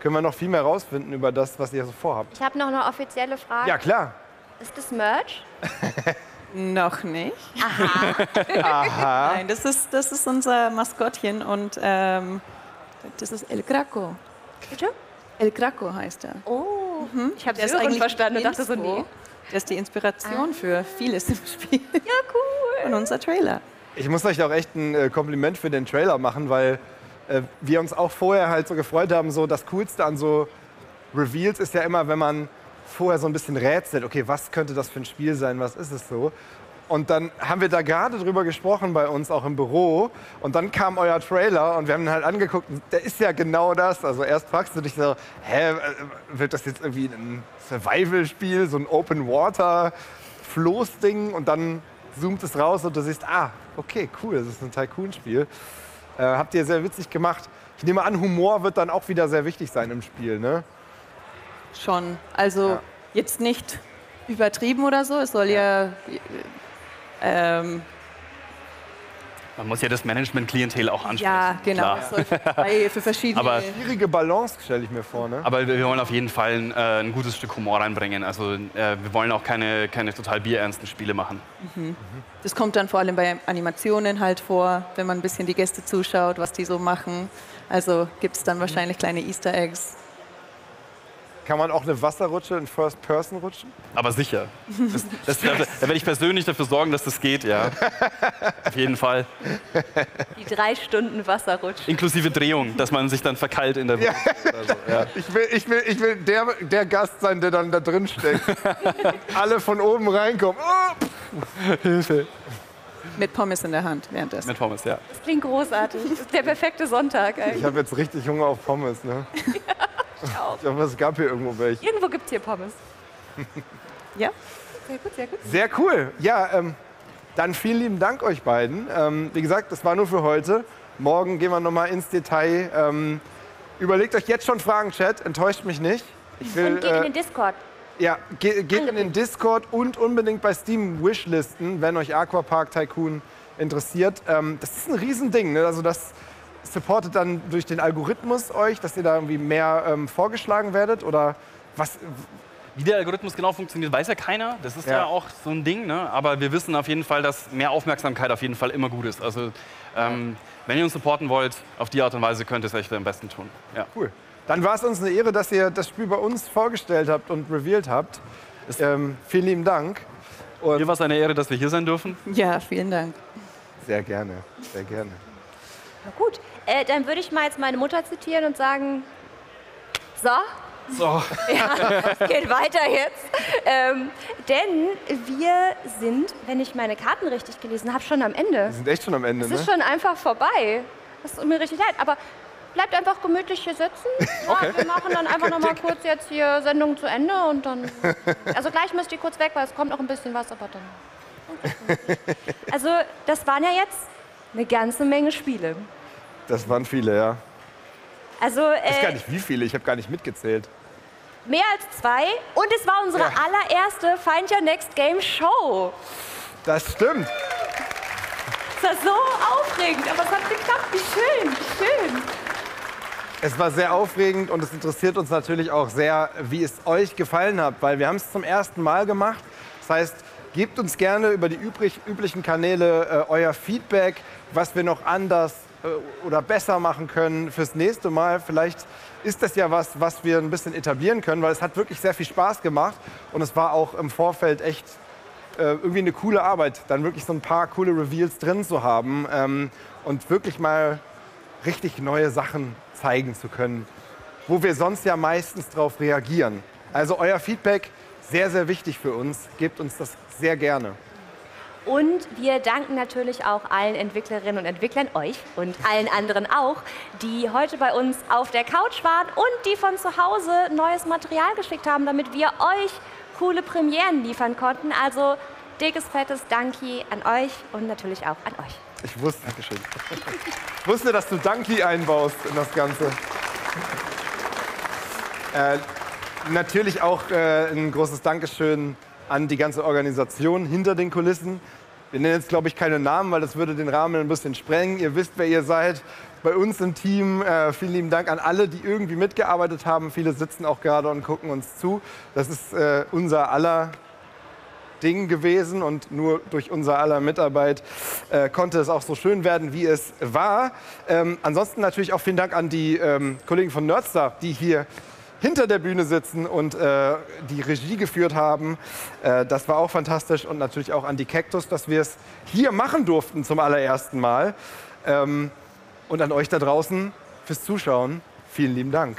können wir noch viel mehr rausfinden über das, was ihr so vorhabt. Ich habe noch eine offizielle Frage. Ja, klar. Ist das Merch? Noch nicht. Aha. Aha. Nein, das ist, das ist unser Maskottchen und ähm, das ist El Graco. Bitte? El Graco heißt er. Oh, Mhm. ich habe Der ist Sören eigentlich verstanden und dachte so, Inspo. nee. Der ist die Inspiration Ah. für vieles im Spiel. Ja, cool. Und unser Trailer. Ich muss euch auch echt ein äh, Kompliment für den Trailer machen, weil äh, wir uns auch vorher halt so gefreut haben, so das Coolste an so Reveals ist ja immer, wenn man vorher so ein bisschen rätselt, okay, was könnte das für ein Spiel sein, was ist es so? Und dann haben wir da gerade drüber gesprochen bei uns, auch im Büro. Und dann kam euer Trailer und wir haben ihn halt angeguckt. Und der ist ja genau das. Also erst fragst du dich so, hä, wird das jetzt irgendwie ein Survival-Spiel, so ein Open-Water-Floß-Ding? Und dann zoomt es raus und du siehst, ah, okay, cool, das ist ein Tycoon-Spiel. Äh, habt ihr sehr witzig gemacht. Ich nehme an, Humor wird dann auch wieder sehr wichtig sein im Spiel, ne? Schon. Also Ja. jetzt nicht übertrieben oder so. Es soll ja, ähm, Man muss ja das Management-Klientel auch ansprechen. ja, genau. Klar. Es soll für, bei- für verschiedene. Aber- Schwierige Balance, stelle ich mir vor, ne? Aber wir wollen auf jeden Fall ein, äh, ein gutes Stück Humor reinbringen. Also äh, wir wollen auch keine, keine total bierernsten Spiele machen. Mhm. Das kommt dann vor allem bei Animationen halt vor, wenn man ein bisschen die Gäste zuschaut, was die so machen. Also gibt es dann wahrscheinlich kleine Easter Eggs. Kann man auch eine Wasserrutsche in First Person rutschen? Aber sicher. Das, das, da, da werde ich persönlich dafür sorgen, dass das geht, ja. Auf jeden Fall. Die drei Stunden Wasserrutsch. Inklusive Drehung, dass man sich dann verkeilt in der Ja. Oder so, ja. Ich will, ich will, ich will der, der Gast sein, der dann da drin steckt. Alle von oben reinkommen. Oh! Hilfe. Mit Pommes in der Hand währenddessen. Mit Pommes, ja. Das klingt großartig. Das ist der perfekte Sonntag eigentlich. Ich habe jetzt richtig Hunger auf Pommes, ne? Ich auch. Ich hoffe, es gab hier irgendwo welche. Irgendwo gibt es hier Pommes. Ja. Sehr gut, sehr gut. Sehr cool. Ja, ähm, dann vielen lieben Dank euch beiden. Ähm, wie gesagt, das war nur für heute. Morgen gehen wir nochmal ins Detail. Ähm, überlegt euch jetzt schon Fragen, Chat. Enttäuscht mich nicht. Ich will, Und geht in äh, den Discord. Ja, ge geht in den Discord und unbedingt bei Steam Wishlisten, wenn euch Aquapark Tycoon interessiert. Ähm, das ist ein Riesending, ne? Also das supportet dann durch den Algorithmus euch, dass ihr da irgendwie mehr ähm, vorgeschlagen werdet oder was? Wie der Algorithmus genau funktioniert, weiß ja keiner. Das ist ja, Ja. auch so ein Ding. Ne? Aber wir wissen auf jeden Fall, dass mehr Aufmerksamkeit auf jeden Fall immer gut ist. Also ähm, wenn ihr uns supporten wollt, auf die Art und Weise könnt ihr es echt am besten tun. Ja. Cool. Dann war es uns eine Ehre, dass ihr das Spiel bei uns vorgestellt habt und revealed habt. Ähm, vielen lieben Dank. Und Mir war es eine Ehre, dass wir hier sein dürfen. Ja, vielen Dank. Sehr gerne, sehr gerne. Na gut, äh, dann würde ich mal jetzt meine Mutter zitieren und sagen, so, So. ja, es geht weiter jetzt. Ähm, denn wir sind, wenn ich meine Karten richtig gelesen habe, schon am Ende. Wir sind echt schon am Ende, Es ne? ist schon einfach vorbei. Das tut mir richtig leid. Aber bleibt einfach gemütlich hier sitzen. Ja, Okay. Wir machen dann einfach noch mal kurz jetzt hier Sendung zu Ende und dann. Also gleich müsst ihr kurz weg, weil es kommt noch ein bisschen was, aber dann. Also das waren ja jetzt eine ganze Menge Spiele. Das waren viele, ja. Also Ich weiß gar äh, nicht, wie viele. Ich habe gar nicht mitgezählt. mehr als zwei. Und es war unsere Ja. allererste Find Your Next Game Show. Das stimmt. Es war so aufregend, aber es hat geklappt. Wie schön, wie schön. Es war sehr aufregend und es interessiert uns natürlich auch sehr, wie es euch gefallen hat, weil wir haben es zum ersten Mal gemacht. Das heißt, gebt uns gerne über die übrig, üblichen Kanäle äh, euer Feedback, was wir noch anders äh, oder besser machen können fürs nächste Mal. Vielleicht ist das ja was, was wir ein bisschen etablieren können, weil es hat wirklich sehr viel Spaß gemacht und es war auch im Vorfeld echt äh, irgendwie eine coole Arbeit, dann wirklich so ein paar coole Reveals drin zu haben ähm, und wirklich mal richtig neue Sachen zeigen zu können, wo wir sonst ja meistens darauf reagieren. Also euer Feedback, sehr, sehr wichtig für uns. Gebt uns das sehr gerne. Und wir danken natürlich auch allen Entwicklerinnen und Entwicklern, euch und allen anderen auch, die heute bei uns auf der Couch waren und die von zu Hause neues Material geschickt haben, damit wir euch coole Premieren liefern konnten. Also dickes, fettes Danki an euch und natürlich auch an euch. Ich wusste, Dankeschön. Ich wusste, dass du Danki einbaust in das Ganze. Äh, natürlich auch äh, ein großes Dankeschön an die ganze Organisation hinter den Kulissen. Wir nennen jetzt, glaube ich, keine Namen, weil das würde den Rahmen ein bisschen sprengen. Ihr wisst, wer ihr seid. Bei uns im Team. Äh, vielen lieben Dank an alle, die irgendwie mitgearbeitet haben. Viele sitzen auch gerade und gucken uns zu. Das ist äh, unser aller Ding gewesen und nur durch unser aller Mitarbeit äh, konnte es auch so schön werden, wie es war. Ähm, ansonsten natürlich auch vielen Dank an die ähm, Kollegen von Nerdstar, die hier hinter der Bühne sitzen und äh, die Regie geführt haben. Äh, das war auch fantastisch und natürlich auch an die Cactus, dass wir es hier machen durften zum allerersten Mal. Ähm, und an euch da draußen fürs Zuschauen. Vielen lieben Dank.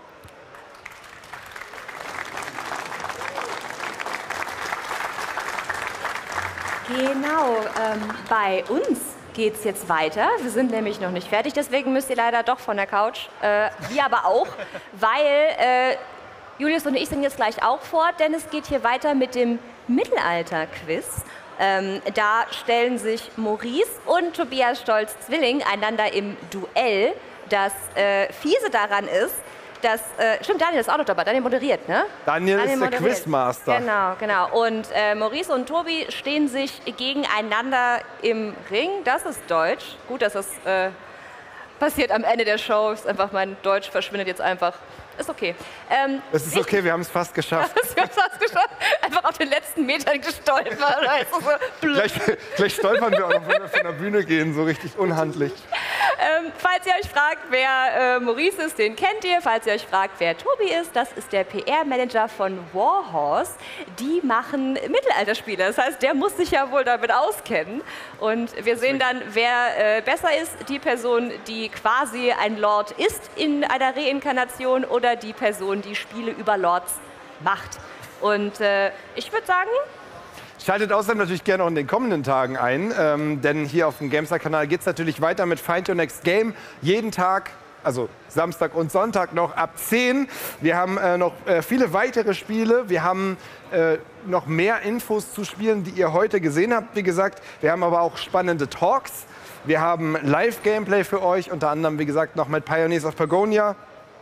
Genau, ähm, bei uns geht es jetzt weiter. Wir sind nämlich noch nicht fertig, deswegen müsst ihr leider doch von der Couch. Äh, wir aber auch, weil äh, Julius und ich sind jetzt gleich auch fort, denn es geht hier weiter mit dem Mittelalter-Quiz. Ähm, da stellen sich Maurice und Tobias Stolz-Zwilling einander im Duell. Das äh, Fiese daran ist, dass, äh, stimmt, Daniel ist auch noch dabei, Daniel moderiert, ne? Daniel, Daniel ist der moderiert. Quizmaster. Genau, genau. Und äh, Maurice und Tobi stehen sich gegeneinander im Ring. Das ist Deutsch. Gut, dass das äh, passiert am Ende der Show. Ist einfach, mein Deutsch verschwindet jetzt einfach. Ist okay. Ähm, es ist okay, wir haben es fast geschafft. wir haben es fast geschafft. Einfach auf den letzten Metern gestolpert. So gleich, gleich stolpern wir auch noch, wenn wir von der Bühne gehen, so richtig unhandlich. Ähm, falls ihr euch fragt, wer äh, Maurice ist, den kennt ihr. Falls ihr euch fragt, wer Tobi ist, das ist der P R-Manager von Warhorse. Die machen Mittelalterspiele. Das heißt, der muss sich ja wohl damit auskennen. Und wir sehen dann, wer äh, besser ist. Die Person, die quasi ein Lord ist in einer Reinkarnation oder die Person, die Spiele über Lords macht. Und äh, ich würde sagen... Schaltet außerdem natürlich gerne auch in den kommenden Tagen ein, ähm, denn hier auf dem GameStar-Kanal geht es natürlich weiter mit Find Your Next Game. Jeden Tag, also Samstag und Sonntag noch ab zehn. Wir haben äh, noch äh, viele weitere Spiele. Wir haben äh, noch mehr Infos zu Spielen, die ihr heute gesehen habt. Wie gesagt, wir haben aber auch spannende Talks. Wir haben Live-Gameplay für euch, unter anderem, wie gesagt, noch mit Pioneers of Pagonia.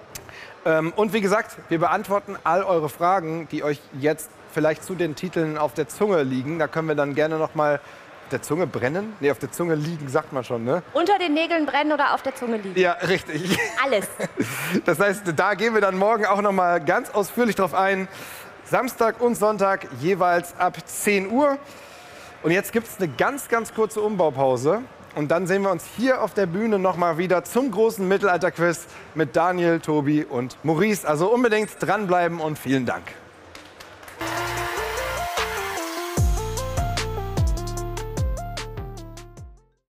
Ähm, und wie gesagt, wir beantworten all eure Fragen, die euch jetzt vielleicht zu den Titeln auf der Zunge liegen. Da können wir dann gerne noch mal auf der Zunge brennen? Nee, auf der Zunge liegen, sagt man schon, ne? Unter den Nägeln brennen oder auf der Zunge liegen? Ja, richtig. Alles. Das heißt, da gehen wir dann morgen auch noch mal ganz ausführlich drauf ein. Samstag und Sonntag jeweils ab zehn Uhr. Und jetzt gibt es eine ganz, ganz kurze Umbaupause. Und dann sehen wir uns hier auf der Bühne noch mal wieder zum großen Mittelalter-Quiz mit Daniel, Tobi und Maurice. Also unbedingt dranbleiben und vielen Dank.